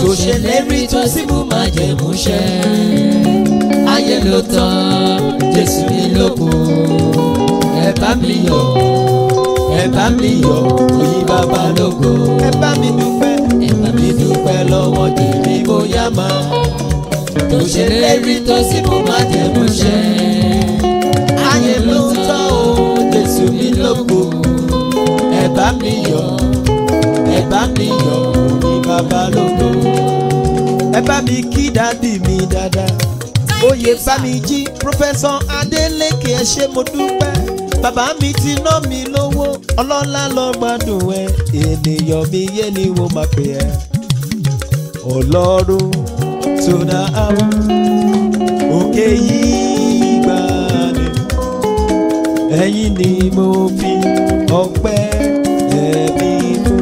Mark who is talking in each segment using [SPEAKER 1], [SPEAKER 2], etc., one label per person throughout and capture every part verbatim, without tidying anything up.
[SPEAKER 1] tó ṣèlérí tó sì mú májẹ̀mú ṣẹ. Ayé ló tán, Jésù mi ló kù. Ẹ bá mi yọ̀, ẹ bá mi yọ̀, oyin bàbá lógo. Ẹ bá mi dúpẹ́, ẹ bá mi dúpẹ́ lọ́wọ́ jèmi bóyá máa. Tó ṣèlérí tó sì mú májẹ̀mú ṣẹ. Ayé ló tán o, Jésù mi ló kù. Ẹ bá mi yọ̀, ẹ bá mi yọ̀, oyin bàbá lógo. Ẹ bá mi kí dádì mi dáadáa. Oyè bá mi jí Professor Adeleke ẹ ṣé mo dúpẹ́. Bàbá mi ti ná mi lówó, ọlọ́lá lọ gbádùn ẹ. Ènìyàn mi yé ni wo máa pè ẹ́. Ọlọ́run tó dá àwọn òkè yìí gbà ní. Ẹ̀yin ni mo fi ọpẹ́ ẹ̀mí fún.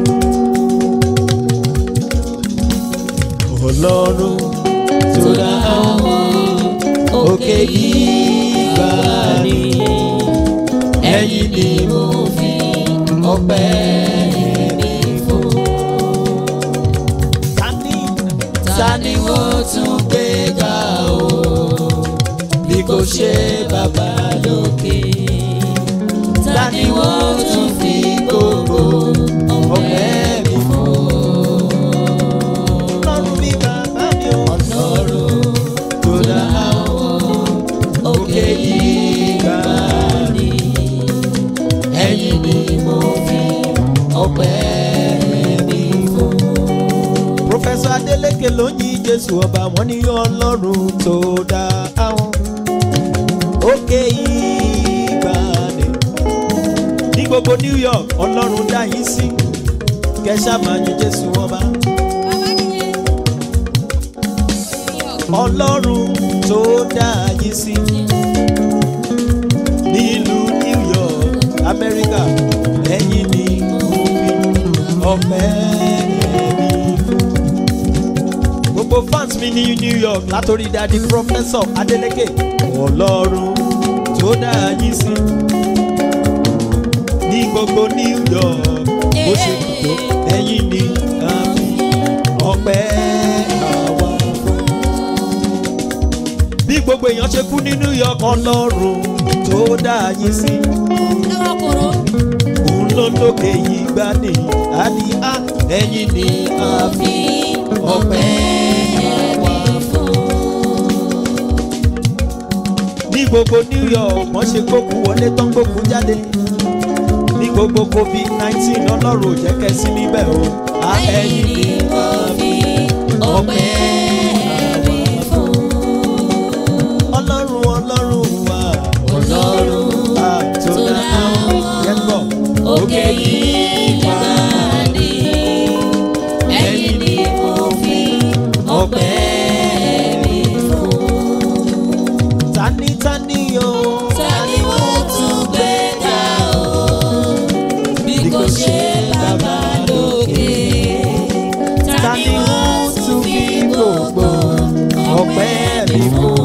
[SPEAKER 1] Ọlọ́run tó dá àwọn òkè yìí gbà ní. Ẹ̀yin ni mo fi ọpẹ́ ẹ̀mí fún. Tani tani wo tún gbé ga o bí kò ṣe bàbá lókè. Tani wo tún fi gbogbo ọpẹ́ mi fún. Ọlọ́run mi bàbá mi ò. Ọlọ́run tó dá àwọn òkè yìí gbà ní. Ẹ̀yin ni mo fi ọpẹ́ mi fún. Professor Adeleke ló yìn Jésù ọba, wọ́n ní Ọlọ́run tó dá àwọn òkè yìí gbà ní. Ní gbogbo New York, Ọlọ́run dá yín sí. Kẹ́sà máa yìn Jésù ọba. Ọlọ́run tó dá yín sí. Nílùú New York, Amẹ́ríkà, ẹ̀yin ni mo fi ọpẹ́ mi fún. Gbogbo fans mi ní New York látòrí dadi Professor Adeleke. Ọlọ́run tó dá yín sí. Ní gbogbo New York, bó ṣe tó ẹ̀yin ni a fi ọpẹ́ àwa fún. Bí gbogbo èèyàn ṣe kú ní New York, Ọlọ́run tó dá yín sí. Òun ló lókè yìí gbá ní àdìá. Ẹ̀yin ni a fi ọpẹ́ àwa fún. Ní gbogbo New York, wọ́n ṣe gbókù wọlé tán gbókù jáde. Ní gbogbo covid nineteen, Ọlọ́run ò jẹ́ kẹ́sí níbẹ̀ o. Ẹ̀yin ni a fi ọpẹ́ àwa fún. Ọlọ́run Ọlọ́run wa. Ọlọ́run tó dá àwọn yẹ́pọ̀ òkè yìí gbà ní. Ẹ̀yin ni mo fi ọpẹ́ mi fún. Tani tani o. Tani mo tún gbé ga o bí kò ṣe bàbá lókè. Tani mo tún fi gbogbo ọpẹ́ mi fún.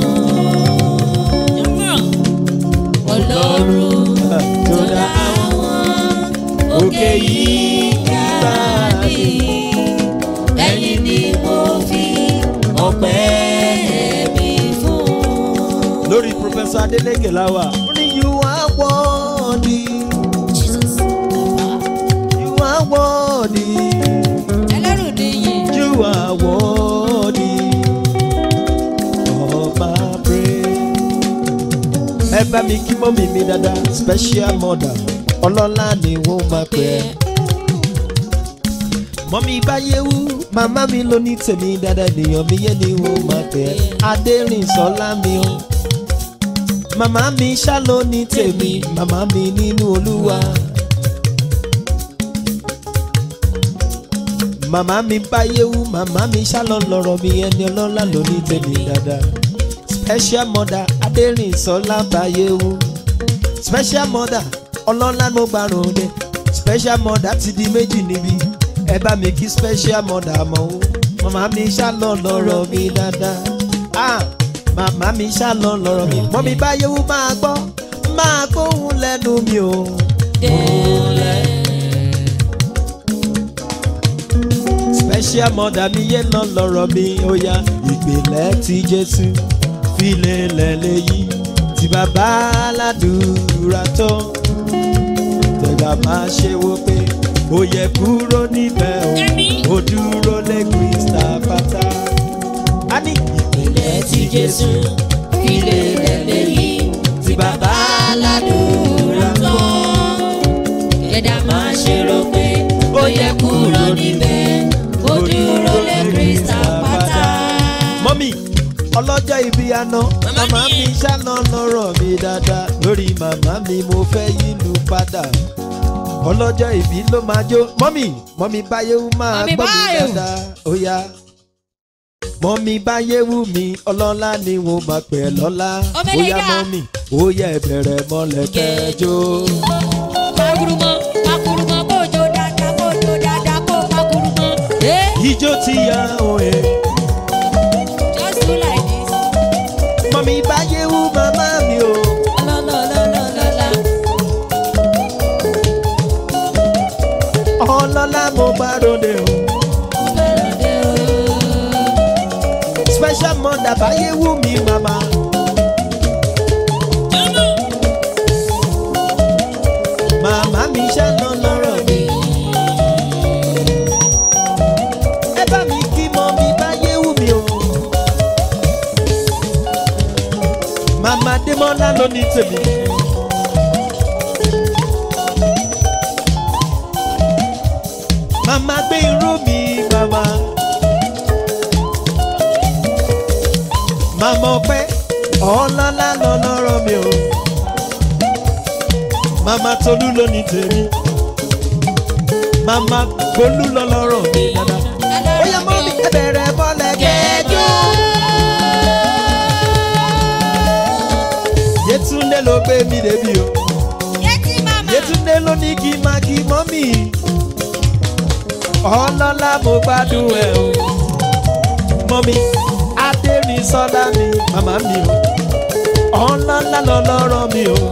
[SPEAKER 1] Ọlọ́run tó dá àwọn òkè yìí gbà ní. Ẹ̀yin ni mo fi ọpẹ́ mi fún. Lórí Professor Adeleke láwà. You are worthy. Jesus. You are worthy. Ẹlẹ́rù nìyí. You are worthy of my praise. Ẹ bá mi kí mọ́mì mi dáadáa, special mother, ọlọ́lá ni wọ́n máa pè é. Mọ́mì Báyéwú, màmá mi ló ní tèmi dáadáa, ènìyàn mi yé ni wọ́n máa pè é. Adérìnsọ́lá mi o. Màmá mi ṣá ló ní tèmi, màmá mi nínú Olúwa. Màmá mi Báyéwú, màmá mi ṣá lọ lọ́rọ̀ mi, ẹni ọlọ́lá ló ní tèmi dáadáa. Special mother Adérìnsọ́lá Báyéwú. Special mother ọlọ́lá ló gbàrún dé. Special mother ti di méjì níbí. Ẹ bá mi kí special mother mọ́ o. Màmá mi ṣá lọ lọ́rọ̀ mi dáadáa. Ah! Màmá mi ṣá lọ lọ́rọ̀ mi. Mọ́mì Báyéwú máa gbọ́, máa gbóhùn lẹ́nu mi o.
[SPEAKER 2] special mother mi yé lọ lọ́rọ̀ mi ó yá ìpìlẹ̀ tí Jésù fi lélẹ̀ léyìí tí bàbá aládùúrà tó tẹ̀gbà máa ṣe wo pé ó yẹ kúrò níbẹ̀ o ó dúró lé Kristi pátá. a ní
[SPEAKER 1] ìpìlẹ̀ tí Jésù fi lélẹ̀ léyìí tí bàbá aládùúrà tó tẹ̀gbà máa ṣe rò pé ó yẹ kúrò níbẹ̀ ó dúró lé Kristi pátá.
[SPEAKER 2] mọ́mí ọlọ́jọ́ ìbí àná màmá mi ṣáná lọ́rọ̀ mi dáadáa lórí màmá mi mo fẹ́ yílu padà ọlọ́jọ́ ìbí ló máa jó mọ́mí mọ́mí báyéwú máa gbọ́ mi dáadáa ó yá mọ́mí báyéwú mi ọlọ́lá ni mo máa pẹ̀ lọ́lá ó yá mọ́mí ó yẹ bẹ̀rẹ̀ mọ́lẹ̀ kẹjọ.
[SPEAKER 1] Pakurumọ pakurumọ kó jó dáadáa kó jó dáadáa kó pakurumọ.
[SPEAKER 2] Ijó ti yá òye.
[SPEAKER 1] Just do like this.
[SPEAKER 2] Mọ́mí báyéwú màmá mi o.
[SPEAKER 1] Lọ́lọ́lọ́lọ́lọ́lá.
[SPEAKER 2] Ọlọ́lá mo bá ròde o. Special mother báyéwú mi màmá. Màmá mi ṣáná lọ́rọ̀ mi. Ẹ bá mi kí mọ́mí báyéwú mi o. Màmá Démọ́lá ló ní tèmi. Màmá gbé irú mi màmá. Màmá ọpẹ́ ọlọ́lá lọ lọ́rọ̀ mi o. Màmá Tolú ló ní tèmi. Màmá Gbólú lọ lọ́rọ̀ mi dáadáa. Ó yá mọ́ mi ẹ bẹ̀rẹ̀ bọ́lẹ̀ kẹjọ. Yétúndé ló gbé mi débi o. Yétúndé ló ní kí n máa kí mọ́ mi. Ọlọ́lá mo gbádùn ẹ̀ o. Mọ́mí Adérínsọ́lá mi màmá mi o. Ọlọ́lá lọ lọ́rọ̀ mi o.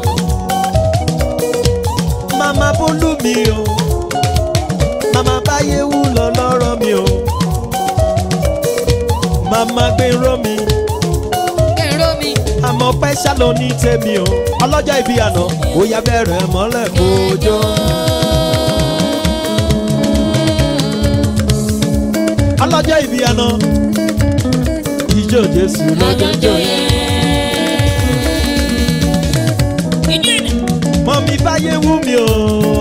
[SPEAKER 2] Màmá Bólú mi o. Màmá Báyéwú lọ lọ́rọ̀ mi o. Màmá Gbéró mi.
[SPEAKER 1] Gbéró mi.
[SPEAKER 2] Àmọ́ pẹ́ ṣálọ ní tèmi o. Ọlọ́jọ́ ìbí àná ó yá bẹ̀rẹ̀ mọ́lẹ̀ kójó. Ọlọ́jọ́ ìbí àná ijó Jésù lọ́jọ́jọ́ yẹn. Mọ́mí Báyéwú mi o.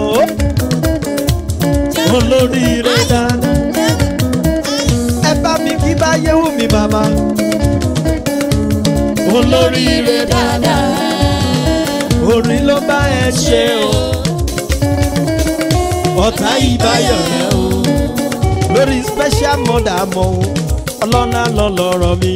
[SPEAKER 2] Olóríire dáadáa. Ẹ bá mi kí Báyéwú mi bàbá. Olóríire dáadáa. Orí ló bá ẹ ṣe o. Ọ̀tá ìbáyọ̀ rẹ o. Lórí special mother mọ́ o. Ọlọ́lá lọ lọ́rọ̀ mi.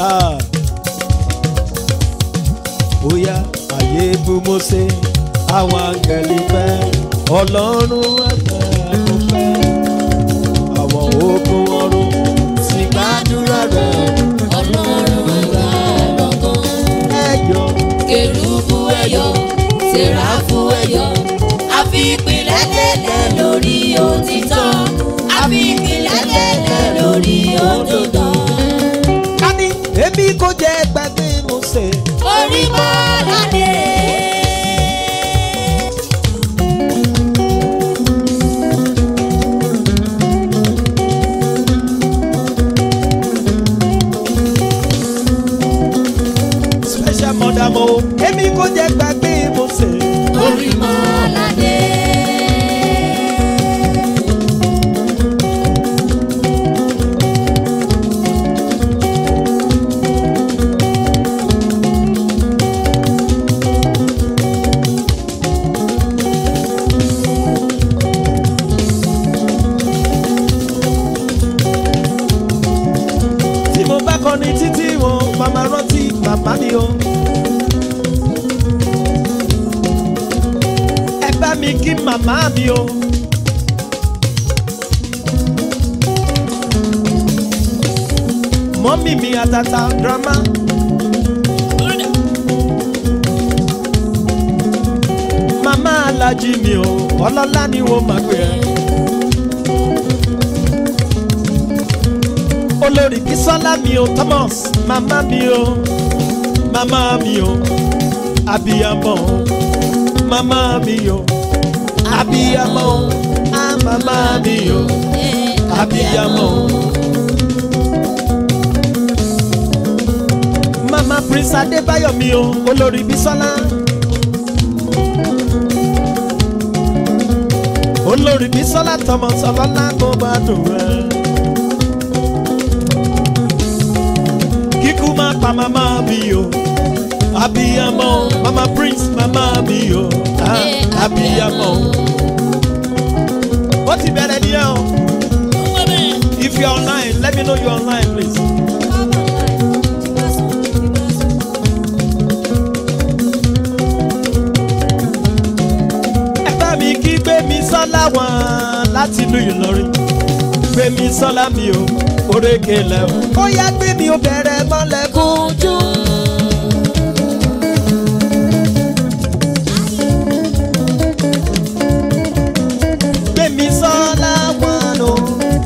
[SPEAKER 2] Ó yá ayé bú Mósè. Àwọn àgẹ̀lì fẹ́ Ọlọ́run ẹgbẹ́ kò fẹ́. Àwọn ogun ọ̀run sì gbàdúrà rẹ̀.
[SPEAKER 1] Ọlọ́run ẹgbẹ́ lọ́gán.
[SPEAKER 2] Ẹ̀yọ̀
[SPEAKER 1] Kérúbù ẹ̀yọ̀, Séráfù ẹ̀yọ̀. A fi ìpìlẹ̀ lélẹ̀ lórí òtítọ́. A fi ìpìlẹ̀ lélẹ̀ lórí òdodo.
[SPEAKER 2] ká ní èmi kò jẹ́ gbàgbé Mósè.
[SPEAKER 1] Orí Mọ́ládé.
[SPEAKER 2] Special mother mo èmi kò jẹ́ gbàgbé Mósè.
[SPEAKER 1] Orí Mọ́ládé.
[SPEAKER 2] Tí mo bá kọrin títí wọn màmá rántí màmá mi o. Ẹ bá mi kí màmá mi o. Mọ́mí mi àtàtà drama. Màmá Alájí mi o, ọlọ́lá ni wọ́n máa gbé ẹ. olórí Bísọ́lá mi o Thomas màmá mi o màmá mi o abiyamọ o màmá mi o abiyamọ o ah màmá mi o abiyamọ o. Mama Prince Adébáyọ̀ mi o olórí Bísọ́lá olórí Bísọ́lá Thomas ọlọ́lá kó bá dùn ẹ́. Kíkú má pa màmá mi o abiyamọ Mama Prince màmá mi o ah abiyamọ. Ó ti bẹ̀rẹ̀ ní ẹ̀ o. If you are online, let me know you are online please. Gbémisọ́lá wọn láti ìlú Ìlọrin Gbémisọ́lá mi o orékè lẹ́wọ̀n ó yá gbé mi ó bẹ̀rẹ̀ mọ́lẹ̀ kojú. Gbémisọ́lá wọn o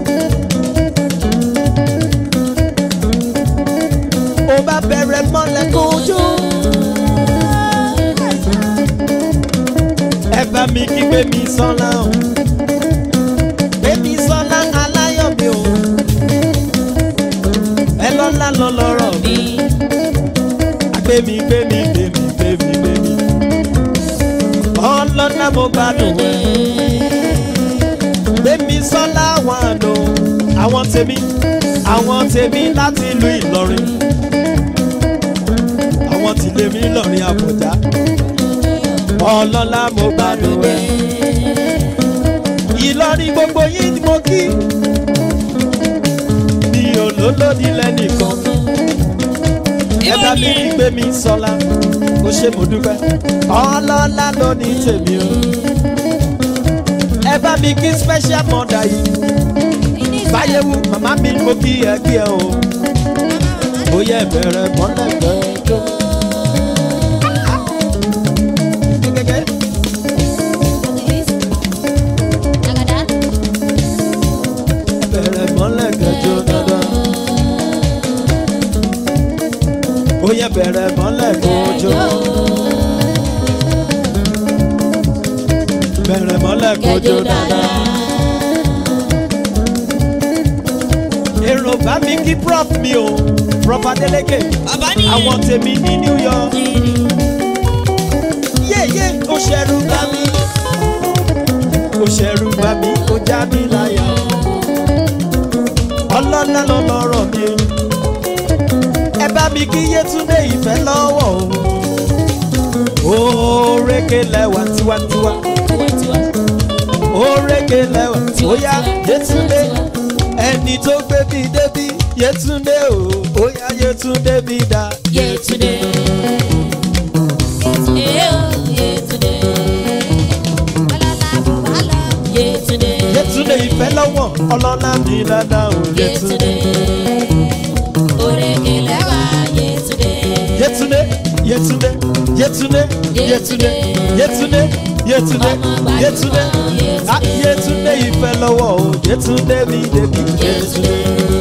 [SPEAKER 2] ó bá bẹ̀rẹ̀ mọ́lẹ̀ kojú. Ẹ bá mi kí Gbémisọ́lá o Gbémisọ́lá aláyọ̀ mi o ẹ lọ́lá lọ lọ́rọ̀ mi agbémi gbémi gbémi gbémi gbémi ọlọ́lá mo gbádùn ẹ Gbémisọ́lá wọn àná àwọn tèmi àwọn tèmi láti ìlú Ìlọrin àwọn tìlẹ̀mí Ìlọrin Àbújá ọlọ́lá mo gbádùn ẹ Ìlọrin gbogbo yín ni mo kí mi ò lólódì lẹ́nìkan ẹ bá mi kí Gbémisọ́lá ó ṣe mo dúpẹ́ ọlọ́lá ló ní tèmi o ẹ bá mi kí special mother yìí báyẹ̀wò màmá mi mo kí ẹ kí ẹ o bóyá ẹ bẹ̀rẹ̀ mọ́lẹ̀ gbẹ́jọ́. Oya bẹ̀rẹ̀ mọ́lẹ̀ kojú bẹ̀rẹ̀ mọ́lẹ̀ kojú dáadáa. Èrò bá mi kí prof mi o prof Adeleke àwọn tèmi ní New York. Yéyé ó ṣẹ̀rù bá mi ó ṣẹ̀rù bá mi ó já mi láyà ọlọ́lá ló lọ́rọ̀ mi. Ẹ bá mi kí Yétúndé ìfẹ́ lọ́wọ́ o orékè lẹ́wà tiwantiwa orékè lẹ́wà óyá Yétúndé ẹni tó gbé mi débi Yétúndé o óyá Yétúndé mi dá.
[SPEAKER 3] Yétúndé Yétúndé Yétúndé
[SPEAKER 2] Yétúndé ìfẹ́ lọ́wọ́ ọlọ́lá mi dáadáa o Yétúndé.
[SPEAKER 3] Orékè lẹ́wà Yétúndé
[SPEAKER 2] Yétúndé Yétúndé Yétúndé Yétúndé Yétúndé Yétúndé Yétúndé ah Yétúndé ìfẹ́ lọ́wọ́ o Yétúndé mi débi Yétúndé.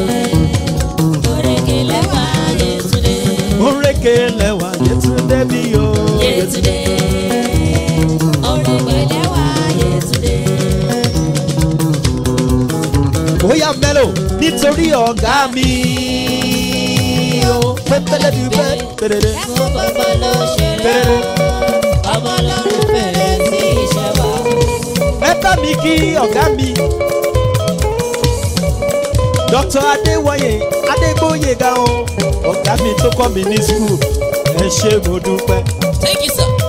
[SPEAKER 3] Orékè lẹ́wà Yétúndé
[SPEAKER 2] Orékè lẹ́wà Yétúndé mi o
[SPEAKER 3] Yétúndé orékè lẹ́wà Yétúndé.
[SPEAKER 2] Bóyá mélòó nítorí ọ̀gá mi o pépélé bí pé péréré
[SPEAKER 3] Ẹ̀kú gbogbo ló ṣeré ọmọ ọlọ́run fèrè sí iṣẹ́ wa.
[SPEAKER 2] ẹ bá mi kí ọ̀gá mi Doctor Adéwọ̀yè Adégbóyèga o ọ̀gá mi tó kọ́ mi ní school ẹ ṣé mo dúpẹ́.
[SPEAKER 3] Thank you sir.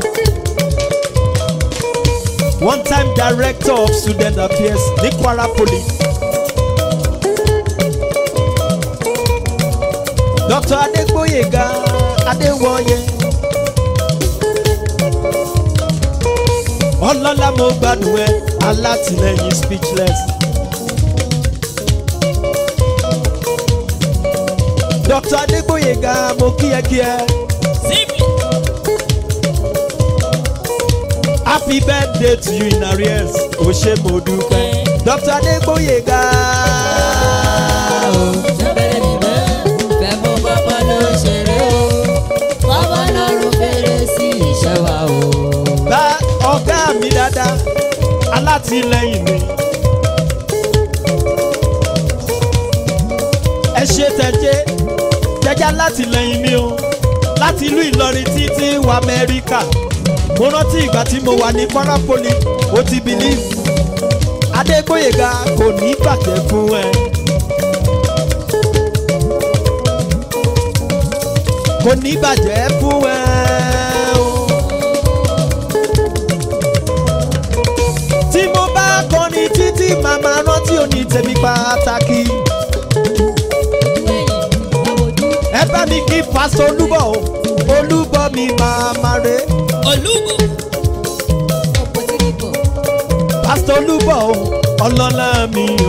[SPEAKER 2] One time director of student affairs ní Kwara Poly. Doctor Adégbóyèga Adéwọ̀yè ọlọ́lá mo gbádùn ẹ alátìlẹ́yìn speechless. Doctor Adégbóyèga mo kíyẹkíyẹ. Happy birthday to you in arrears o ṣé mo dúpẹ́. Doctor Adégbóyèga. alátìlẹ́yìn mi. ẹ ṣe tẹ̀jẹ́ tẹ̀jẹ́ alátìlẹ́yìn mi o láti ìlú Ìlọrin títí wọ Amẹ́ríkà. mo rántí ìgbà tí mo wà ní Kwara Poly ó ti believe Adégbóyèga kò ní bàjẹ́ fún ẹ. kò ní bàjẹ́ fún ẹ o. tí mo bá kọrin títí màmá rántí òní tèmi pàtàkì. ẹ bá mi kí pásítọ̀ Olúbọ̀ o Olúbọ̀ mi màmá rẹ̀.
[SPEAKER 3] Olúbọ̀.
[SPEAKER 2] pásítọ̀ Olúbọ̀ o ọlọ́lá mi o.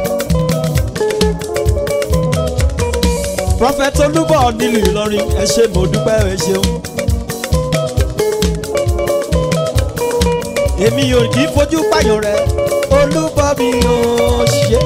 [SPEAKER 2] Prophet Olúbọ̀ nílùú Ìlọrin ẹ ṣé mo dúpẹ́ ẹ ṣeun. èmi ò kì í fojú pààyàn rẹ Olúbọ̀ mi ò ṣe.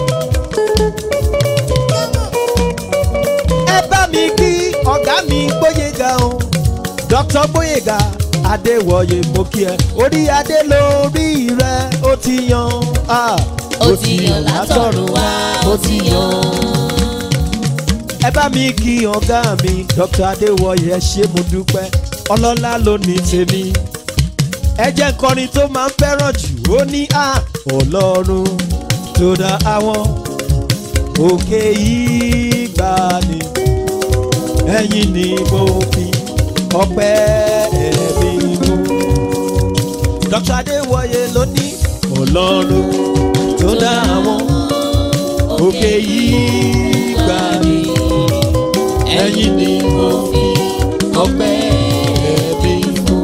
[SPEAKER 2] ẹ bá mi kí ọ̀gá mi Gbóyèga o Doctor Gbóyèga Adéwọ̀yè mo kí ẹ orí adé lórí rẹ ó ti yan.
[SPEAKER 3] ó ti yan látọ̀run wá ó ti yan.
[SPEAKER 2] ẹ bá mi kí ọ̀gá mi Doctor Adéwọ̀yè ẹ ṣé mo dúpẹ́ ọlọ́lá ló ní tèmi. ẹ jẹ́ nkọrin tó máa ń fẹ́ràn jù ó ní à Ọlọ́run tó dá àwọn òkè yìí gbà ní ẹ̀yìn ni mo fi ọpẹ́ ẹ̀mí mú. Doctor Adéwọ̀yè ló ní Ọlọ́run tó dá àwọn òkè yìí gbà ní ẹ̀yìn ni mo fi ọpẹ́ ẹ̀mí mú.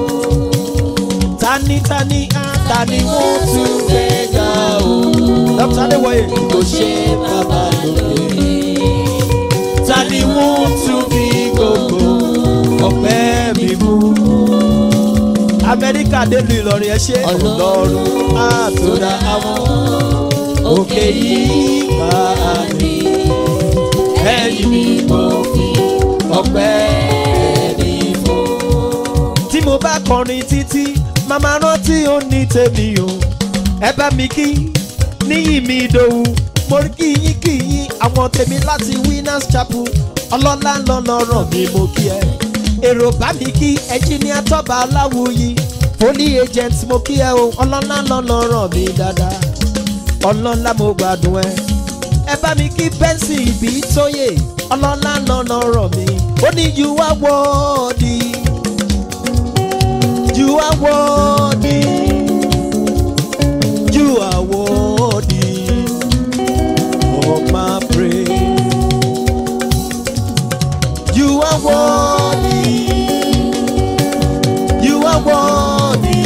[SPEAKER 2] Tani tani tani wọ́n tún fẹ́ ga o. Doctor Adéwọ̀yè kò ṣe bàbá lókè. Tani wọ́n tún fi gbogbo ọpẹ́ mi mú. Amẹ́ríkà délùú Ìlọrin ẹ ṣé Ọlọ́run àtúndà àwọn òkè yìí máa ní ẹ̀yìn ni mo fi ọpẹ́ mi fún. tí mo bá kọrin títí màmá rántí ó ní tèmi o ẹ bá mi kí níyì mi Ìdòwú mo rí kí yín kí yín àwọn tèmi láti Winners Chapel ọlọ́lá lọ́lọ́rọ̀ mi mo kí ẹ. èrò bá mi kí ẹnjìníà Tọ́ba Aláwùyí Foley agent mo kí ẹ o ọlọ́lá lọ́lọ́rọ̀ mi dáadáa ọlọ́lá mo gbádùn ẹ. ẹ bá mi kí Bẹ́ńsì ìbí tóyè ọlọ́lá lọ́lọ́rọ̀ mi ó ní you are worthy you are worthy you are worthy of my praise you are worthy you are worthy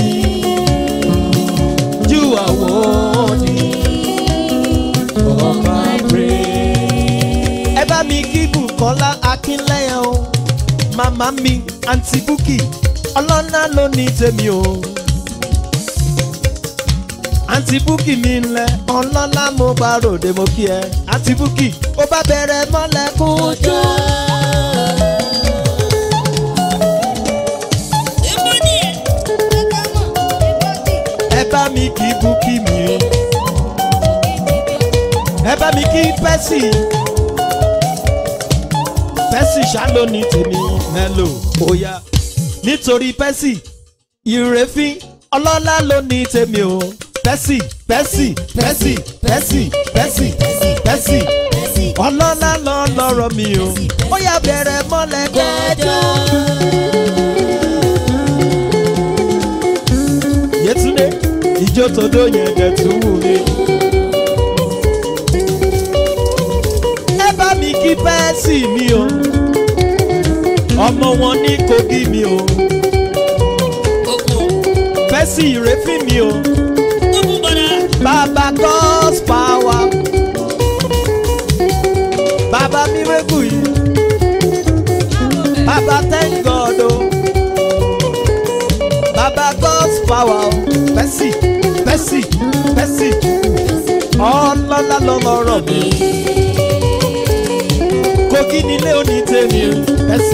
[SPEAKER 2] you are worthy of my praise. ẹ bá mi kí Bùkọ́lá Akínlẹ́yà o màmá mi àǹtí Búkì ọlọ́lá ló ní tèmi o. àǹtí Búkì mi ńlẹ̀ ọlọ́lá mo bá ròde mo kí ẹ. àǹtí Búkì ó bá bẹ̀rẹ̀ mọ́lẹ̀ kú jọ. ẹ bá mi kí Búkì mi o. ẹ bá mi kí Pẹ́sì Pẹ́sì ṣá ló ní tèmi mẹ́lò ó yá. nítorí Pẹ́sì ìrèfín ọlọ́lá ló ní tèmi o. Pẹ́sì Pẹ́sì Pẹ́sì Pẹ́sì Pẹ́sì Pẹ́sì ọlọ́lá lọ lọ́rọ̀ mi o. ó yá bẹ̀rẹ̀ mọ́lẹ̀ gẹ́jọ́. Yétúndé ìjó tòdó yẹn dẹ̀ tún wù mí. ẹ bá mi kí Pẹ́sì mi o ọmọ wọn ní Kogi mi o. Pẹ́sì ìrèfín mi o. Baba God's power Baba miracle yìí Baba thank God o Baba God's power o. Pẹ́sì Pẹ́sì Pẹ́sì ọlọ́lá lọ́lọ́rọ̀ mi Kogi nílé òní tèmi o. Pẹ́sì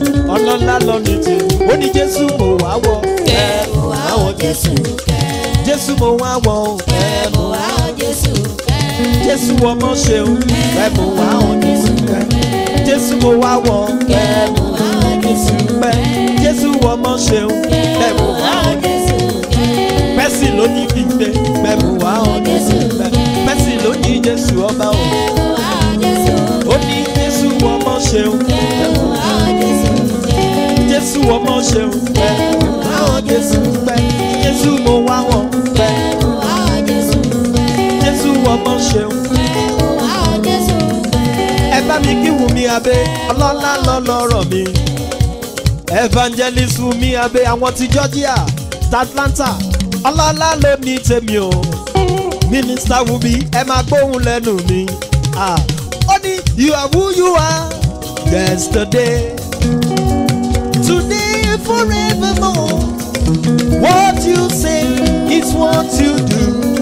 [SPEAKER 2] ọlọ́lá lọ́ni tèmi ó ní Jésù mo wá wọ
[SPEAKER 3] kẹ́ mo wá wọ Jésù kẹ́.
[SPEAKER 2] Jésù mo wá wọ̀ o.
[SPEAKER 3] Ẹ mú wá o Jésù.
[SPEAKER 2] Jésù ọmọ ṣeun. Ẹ mo wá o Jésù. Jésù mo wá wọ̀ o.
[SPEAKER 3] Ẹ mú wá o Jésù.
[SPEAKER 2] Jésù ọmọ ṣeun. Ẹ mo wá o Jésù. Pẹ́sì ló ní gbígbé. Ẹ mo wá o Jésù. Pẹ́sì ló ní Jésù ọba o.
[SPEAKER 3] Ẹ mú wá o Jésù.
[SPEAKER 2] Ó ní Jésù ọmọ ṣeun.
[SPEAKER 3] Ẹ mú wá o Jésù.
[SPEAKER 2] Jésù ọmọ ṣeun. Ẹ mo wá o Jésù. Jésù mo wá wọ̀.
[SPEAKER 3] Ẹ mú wá o Jésù.
[SPEAKER 2] Jésù ọmọ ṣeun.
[SPEAKER 3] Ẹ mú wá o Jésù.
[SPEAKER 2] Ẹ bá mi kí Wùmí Abé ọlọ́lá lọ́lọ́rọ̀ mi. Evangelist Wùmí Abé àwọn ti Georgia Atlanta ọlọ́lá ló ní tèmi o. Minister Wùmí ẹ máa gbóhùn lẹ́nu mi. Ah, ó ní you are who you are yesterday today forevermore. What you say is what you do.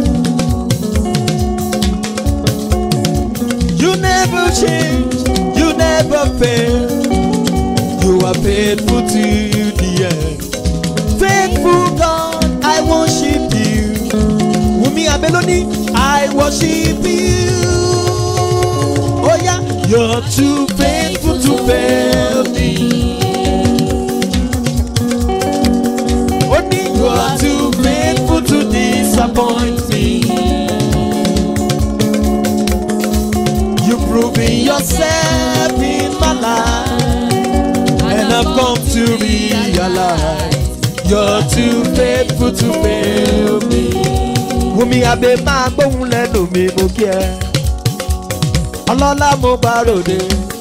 [SPEAKER 2] You never change, you never fail. You are faithful to the end. Faithful God, I worship you. Wùmí Abélóní, I worship you. Oh yeah, you're too faithful to fail me. Only you are too faithful to disappoint me. You've proven yourself in my life, and I've come to realize you're too faithful to fail me. Wùmí Abé máa gbóhùn lẹ́nu mi mo kí ẹ. Ọlọ́lá mo bá ròde.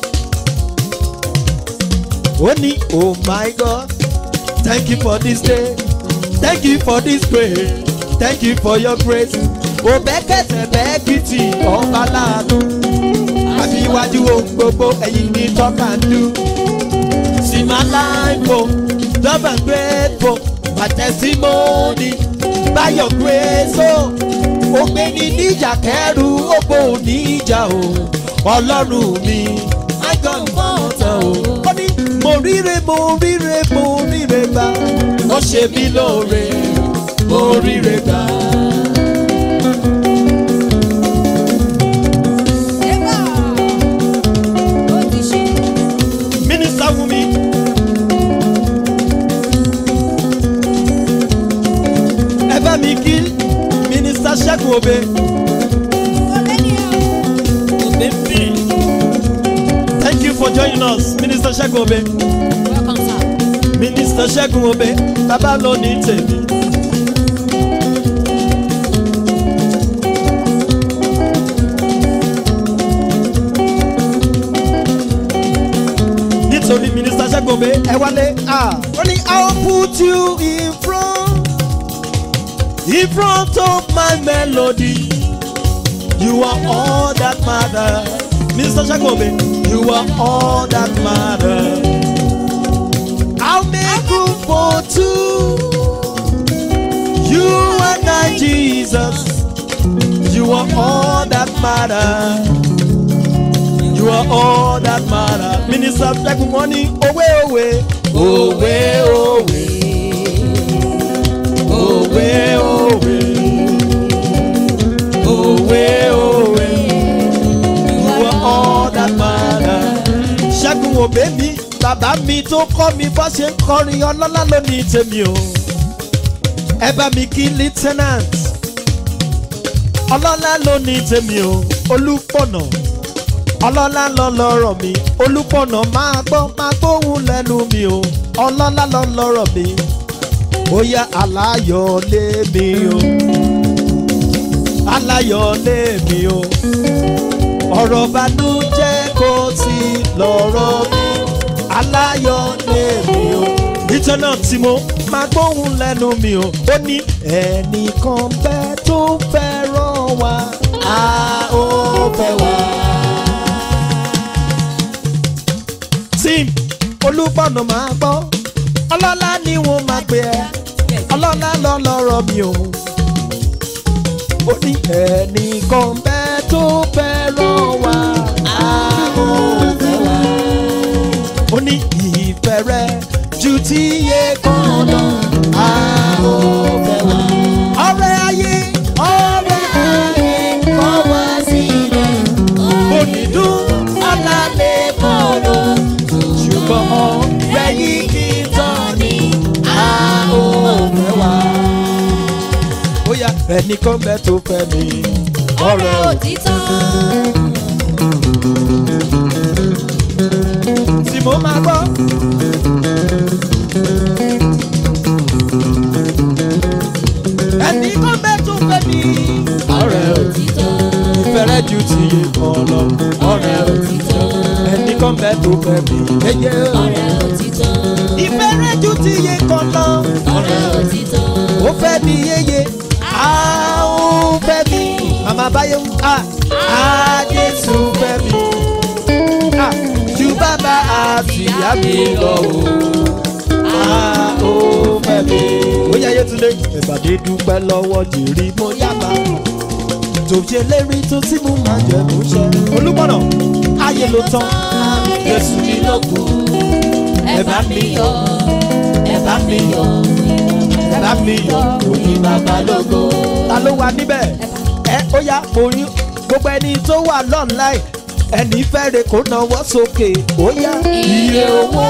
[SPEAKER 2] Ó ní oh my God, thank you for this day, thank you for this grace, thank you for your grace. Òbẹ́kẹ̀sẹ̀ bẹ́ẹ̀kìtì ọba láàánú. Àbíwájú ohun gbogbo ẹ̀yìn ní tọ́ka ń dú. See my life, oh, love and grateful, my testimony, by your grace, oh. Ògbéni níjà kẹrù, ògbó níjà o. Ọlọ́run mi, my God fọ́ọ̀tàn o. Ó ní mo ríre, mo ríre, mo ríre gbà. Ó ṣe mí lóore, mo ríre gbà. Minister Wùmí. Ẹ bá mi kí Minister Ṣẹ́gun Òbé. Thank you for joining us, Minister Ṣẹ́gun Òbé.
[SPEAKER 3] Welcome, sir.
[SPEAKER 2] Minister Ṣẹ́gun Òbé, bàbá ló ní tèmi. Nítorí Minister Ṣẹ́gun Òbé ẹ wálé. Only I'll put you in front, in front of my melody. You are all that matters. Minister Ṣẹ́gun Òbé, you are all that matters. I'll make room for two. You and I, Jesus. You are all that matters. You are all that matters. Minister Ṣẹ́gun money, away, away, away, away, away, away, away, away. You are all that matters. Ṣẹ́gun Òbé mi, bàbá mi tó kọ́ mi bó ṣe ń kọrin ọlọ́lá lónìí tèmi o. Ẹ bá mi kí lieutenant ọlọ́lá lónìí tèmi o. Olúpọ̀nà ọlọ́lá lọ́lọ́rọ̀ mi. Olúpọ̀nà máa gbọ́ máa gbóhùn lẹ́nu mi o. Ọlọ́lá lọ́lọ́rọ̀ mi. Ó yá aláyọ̀ lé mi o. Aláyọ̀ lé mi o. Ọ̀rọ̀ bànújẹ́ kò sí lọ́rọ̀ mi. Aláyọ̀ lé mi o. Ìtọ́nà tí mo máa gbóhùn lẹ́nu mi o. Ó ní ẹnìkan bẹ́ẹ̀ tó fẹ́ràn wa. A ó fẹ́ wá. Tim Olúpọ̀nà máa gbọ́. Ọlọ́lá ni wọ́n máa pè ẹ́. Ọlọ́lá lọ́lọ́rọ̀ mi o. Ó ní ẹnìkan bẹ́ẹ̀ tó fẹ́ràn wa. A ó fẹ́ wá. Ó ní ìfẹ́ rẹ̀ ju ti yé kan lọ. A ó fẹ́ wá. Ọ̀rẹ́ ayé. ẹnìkan bẹ́ẹ̀ tó fẹ́ mi.
[SPEAKER 3] ọ̀rẹ́ òtítọ́.
[SPEAKER 2] tí mo máa gbọ́. ẹnìkan bẹ́ẹ̀ tó fẹ́ mi.
[SPEAKER 3] ọ̀rẹ́ òtítọ́.
[SPEAKER 2] ìfẹ́rẹ́ ju ti yé kan lọ.
[SPEAKER 3] ọ̀rẹ́ òtítọ́.
[SPEAKER 2] ẹnìkan bẹ́ẹ̀ tó fẹ́ mi. ẹyẹ
[SPEAKER 3] ọ̀rẹ́ òtítọ́.
[SPEAKER 2] ìfẹ́rẹ́ ju ti yé kan lọ.
[SPEAKER 3] ọ̀rẹ́ òtítọ́.
[SPEAKER 2] ó fẹ́ mi yéye. a ó fẹ́ mi. màmá báyọ̀ a a Jésù fẹ́ mi. a ju bàbá àti ìyá mi lọ o. a ó fẹ́ mi. ó yá Yétúndé. ìbàdí dúpẹ́ lọ́wọ́ jìrì mo yábà. tó ṣe lérí tó tí mo máa jẹ mo ṣe. Olúmọ̀nà ayé ló tán.
[SPEAKER 3] Jésù mi ló kù. ẹ bá mi yọ̀, ẹ bá mi yọ̀,
[SPEAKER 2] ẹ bá mi yọ̀.
[SPEAKER 3] òyìn bàbá lógo.
[SPEAKER 2] ta ló wà níbẹ̀? ẹ ó yá orin gbogbo ẹni tó wà lọ́nláì ẹni fẹ́rẹ̀ kó náwó sókè ó yá.
[SPEAKER 3] Iye owó.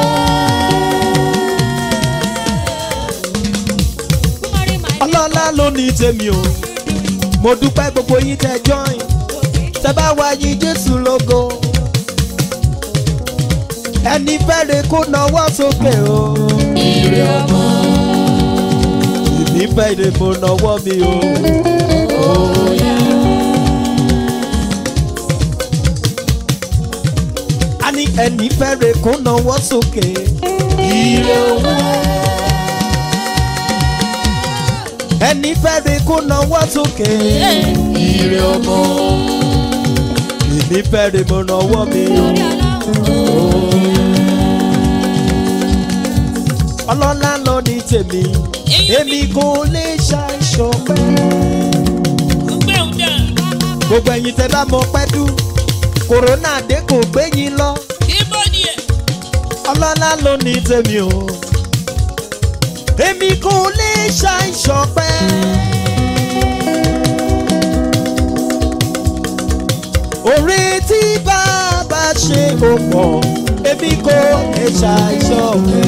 [SPEAKER 2] ọlọ́lá ló ní tèmi o mo dúpẹ́ gbogbo yín tẹ́ join tẹ́ bá wá yìn Jésù lógo ẹni fẹ́rẹ̀ kó náwó sókè o.
[SPEAKER 3] Ire ọmọ.
[SPEAKER 2] ìní fẹ́rẹ̀ mo náwó mi o.
[SPEAKER 3] Oh, yeah.
[SPEAKER 2] a ní ẹni fẹ́rẹ̀ kó náwó sókè.
[SPEAKER 3] Ire owó.
[SPEAKER 2] ẹni fẹ́rẹ̀ kó náwó sókè.
[SPEAKER 3] Ire ọmọ.
[SPEAKER 2] ìní fẹ́rẹ̀ mo náwó mi o. ọlọ́lá lọ ní tèmi èmi kò lè ṣàìṣọpẹ́. gbogbo ẹ̀yin tẹ́ bá mọ pẹ́dú kòrónà dé kò gbé yín lọ. ọlọ́lá ló ní tèmi o èmi kò lè ṣàìṣọpẹ́. oore tí bàbá ṣe ó pọ̀ èmi kò lè ṣàìṣọpẹ́.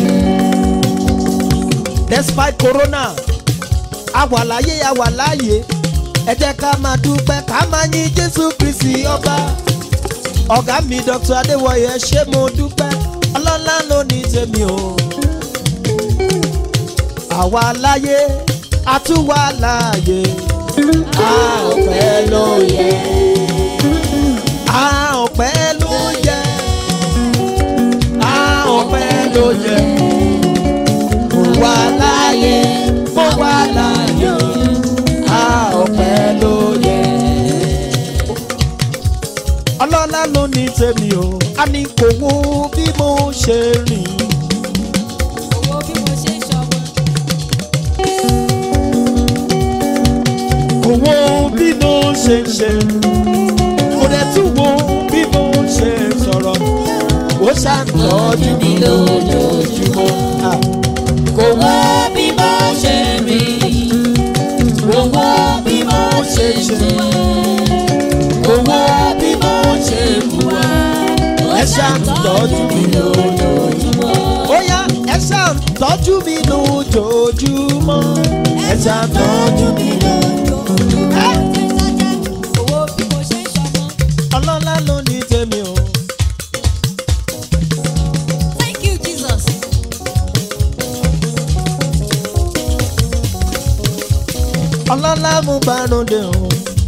[SPEAKER 2] despite corona àwa láyé àwa láyé ẹ jẹ́ ká máa dúpẹ́ ká máa yìn Jésù Kristi ọba. ọ̀gá mi Dr. Adéwọ̀yẹ ṣé mo dúpẹ́ ọlọ́lá ló ní tèmi o. àwa láyé àtúwà láàyè a ọpẹ́ ló yẹ. a ọpẹ́ ló yẹ. a ọpẹ́ ló yẹ. mo wà láyé mo wà láyé a ọpẹ́ ló yẹ. ọlọ́lá ló ní tèmi o a ní kò wo bí mo ṣe rìn.
[SPEAKER 3] Owó bí mo ṣe ń ṣọwọ́.
[SPEAKER 2] kò wo bí mo ṣe ń ṣe kò dẹ̀ tún wo bí mo ṣe ń sọ̀rọ̀ ó ṣàtọ́jú mi lójoojúmọ́. Ah.
[SPEAKER 3] Kò wá bí mo ṣe rìn. Kò wá bí mo ṣe ṣe. Kò wá bí mo ṣe hùwà.
[SPEAKER 2] ẹ ṣàtọ́jú mi lójoojúmọ́. ó yá ẹ ṣàtọ́jú mi lójoojúmọ́. ẹ ṣàtọ́jú mi lójoojúmọ́.
[SPEAKER 3] Owó bí mo ṣe ń ṣọmọ.
[SPEAKER 2] ọlọ́lá ló ní tèmi o.
[SPEAKER 3] Thank you, Jesus.
[SPEAKER 2] ọlọ́lá mú bá ròde o.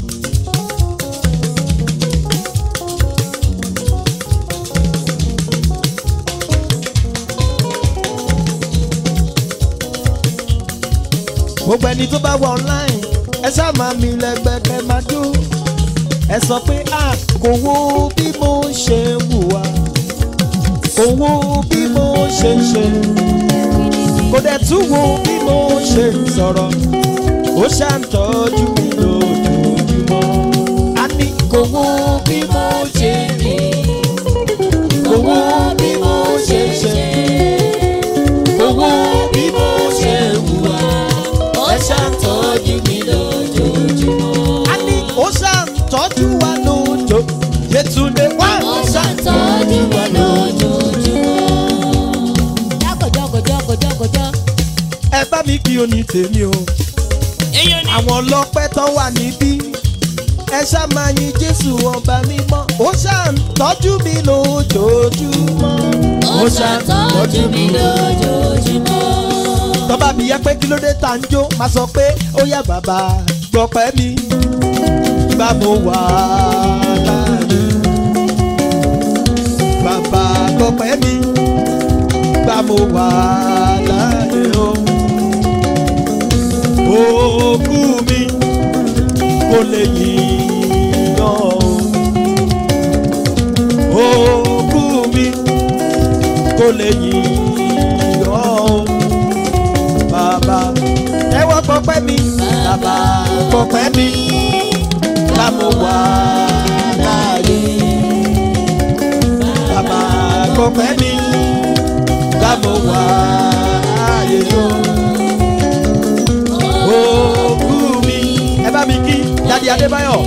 [SPEAKER 2] gbogbo ẹni tó bá wọ online ẹ ṣáà máa mi lẹ́gbẹ̀kẹ́ máa jó ẹ sọ pé a kò wo bí mo ṣe hùwà kò wo bí mo ṣe ṣe kò dẹ̀ tún wo bí mo ṣe sọ̀rọ̀ ó ṣàǹtọ́jú mi lójoojúmọ́. a ní kò wo bí mo ṣe rìn kò wo bí mo ṣe ṣe kò wo bí mo ṣe hùwà ó ṣàǹtọ́jú mi lójoojúmọ́. a ní ó ṣàǹtọ́jú wa lójoojúmọ́. Yétúndé wá.
[SPEAKER 3] Ó ṣàtọ́jú wa lójoojúmọ́. Jágòjọ́gòjọ́gòjọ́gòjọ́.
[SPEAKER 2] ẹ bá mi kí o ní tèmi o. àwọn ọlọ́pẹ́ tó wà níbí ẹ ṣá máa yin Jésù ọba mímọ́ ó ṣá ń tọ́jú mi lójoojúmọ́
[SPEAKER 3] ó ṣàtọ́jú mi lójoojúmọ́.
[SPEAKER 2] tọ́ba mi yẹ pé kí ló dé tá ń jó máa sọ pé ó yá bàbá gbọ́pẹ́ mi bá mo wà láàyè bàbá gbọ́pẹ́ mi bá mo wà láàyè o òkú mi kò lè yíyan o òkú mi kò lè yíyan o bàbá ẹ wá gbọ́pẹ́ mi bàbá gbọ́pẹ́ mi bá mo wà láàyè bàbá gbọ́pẹ́ mi bá mo wà láàyè o òkú mi ẹ bá mi kí Dádì Adébáyọ̀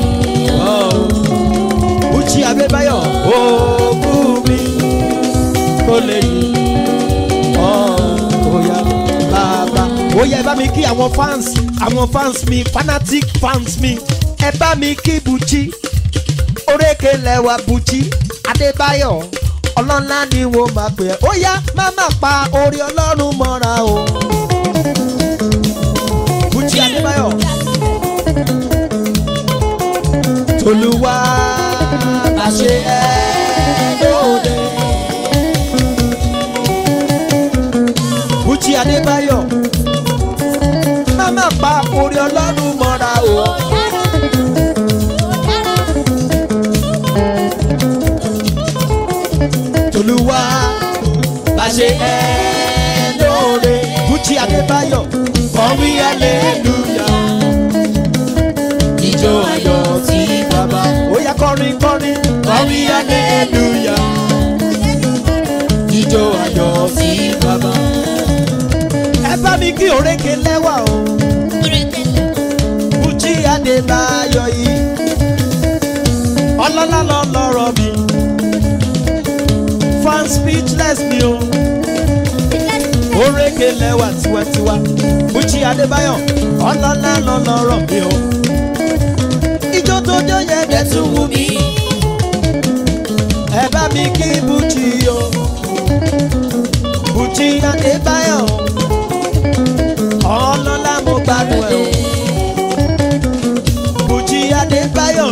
[SPEAKER 2] Uchi Adébáyọ̀ òkú mi kò lè yí ọ̀ọ́yà bàbá. Ó yá ẹ bá mi kí àwọn fans àwọn fans mi fanatic fans mi ẹ bá mi kí Buchi orékè lẹ́wà Buchi Adébáyọ̀ ọlọ́lá ni wo máa pè é ó yá má má pa orí Ọlọ́run mọ́ra o Buchi Adébáyọ̀ Tolúwa bá ṣe ẹ́ lóde Buchi Adébáyọ̀ má má pa orí Ọlọ́run mọ́ra o. Tolúwa bá ṣe ẹ́ lóore Buchi Adébáyọ̀ kọrí hallelujah ijó ayọ̀ sí bàbá ó yá kọrin kọrin kọrí hallelujah ijó ayọ̀ sí bàbá. Ẹ bá mi kí orékè lẹ́wà o Buchi Adébáyọ̀ yìí ọlọ́lá lọ́lọ́rọ̀ mi fan speechless mi o orékè lẹ́wà tiwantiwa Buchi Adébáyọ̀ ọlọ́lá lọ́lọ́rọ̀ mi o ijó tó jó yẹ dẹ̀ tún wù mí ẹ bá mi kí Buchi o Buchi Adébáyọ̀ ọlọ́lá mo gbádùn ẹ o Buchi Adébáyọ̀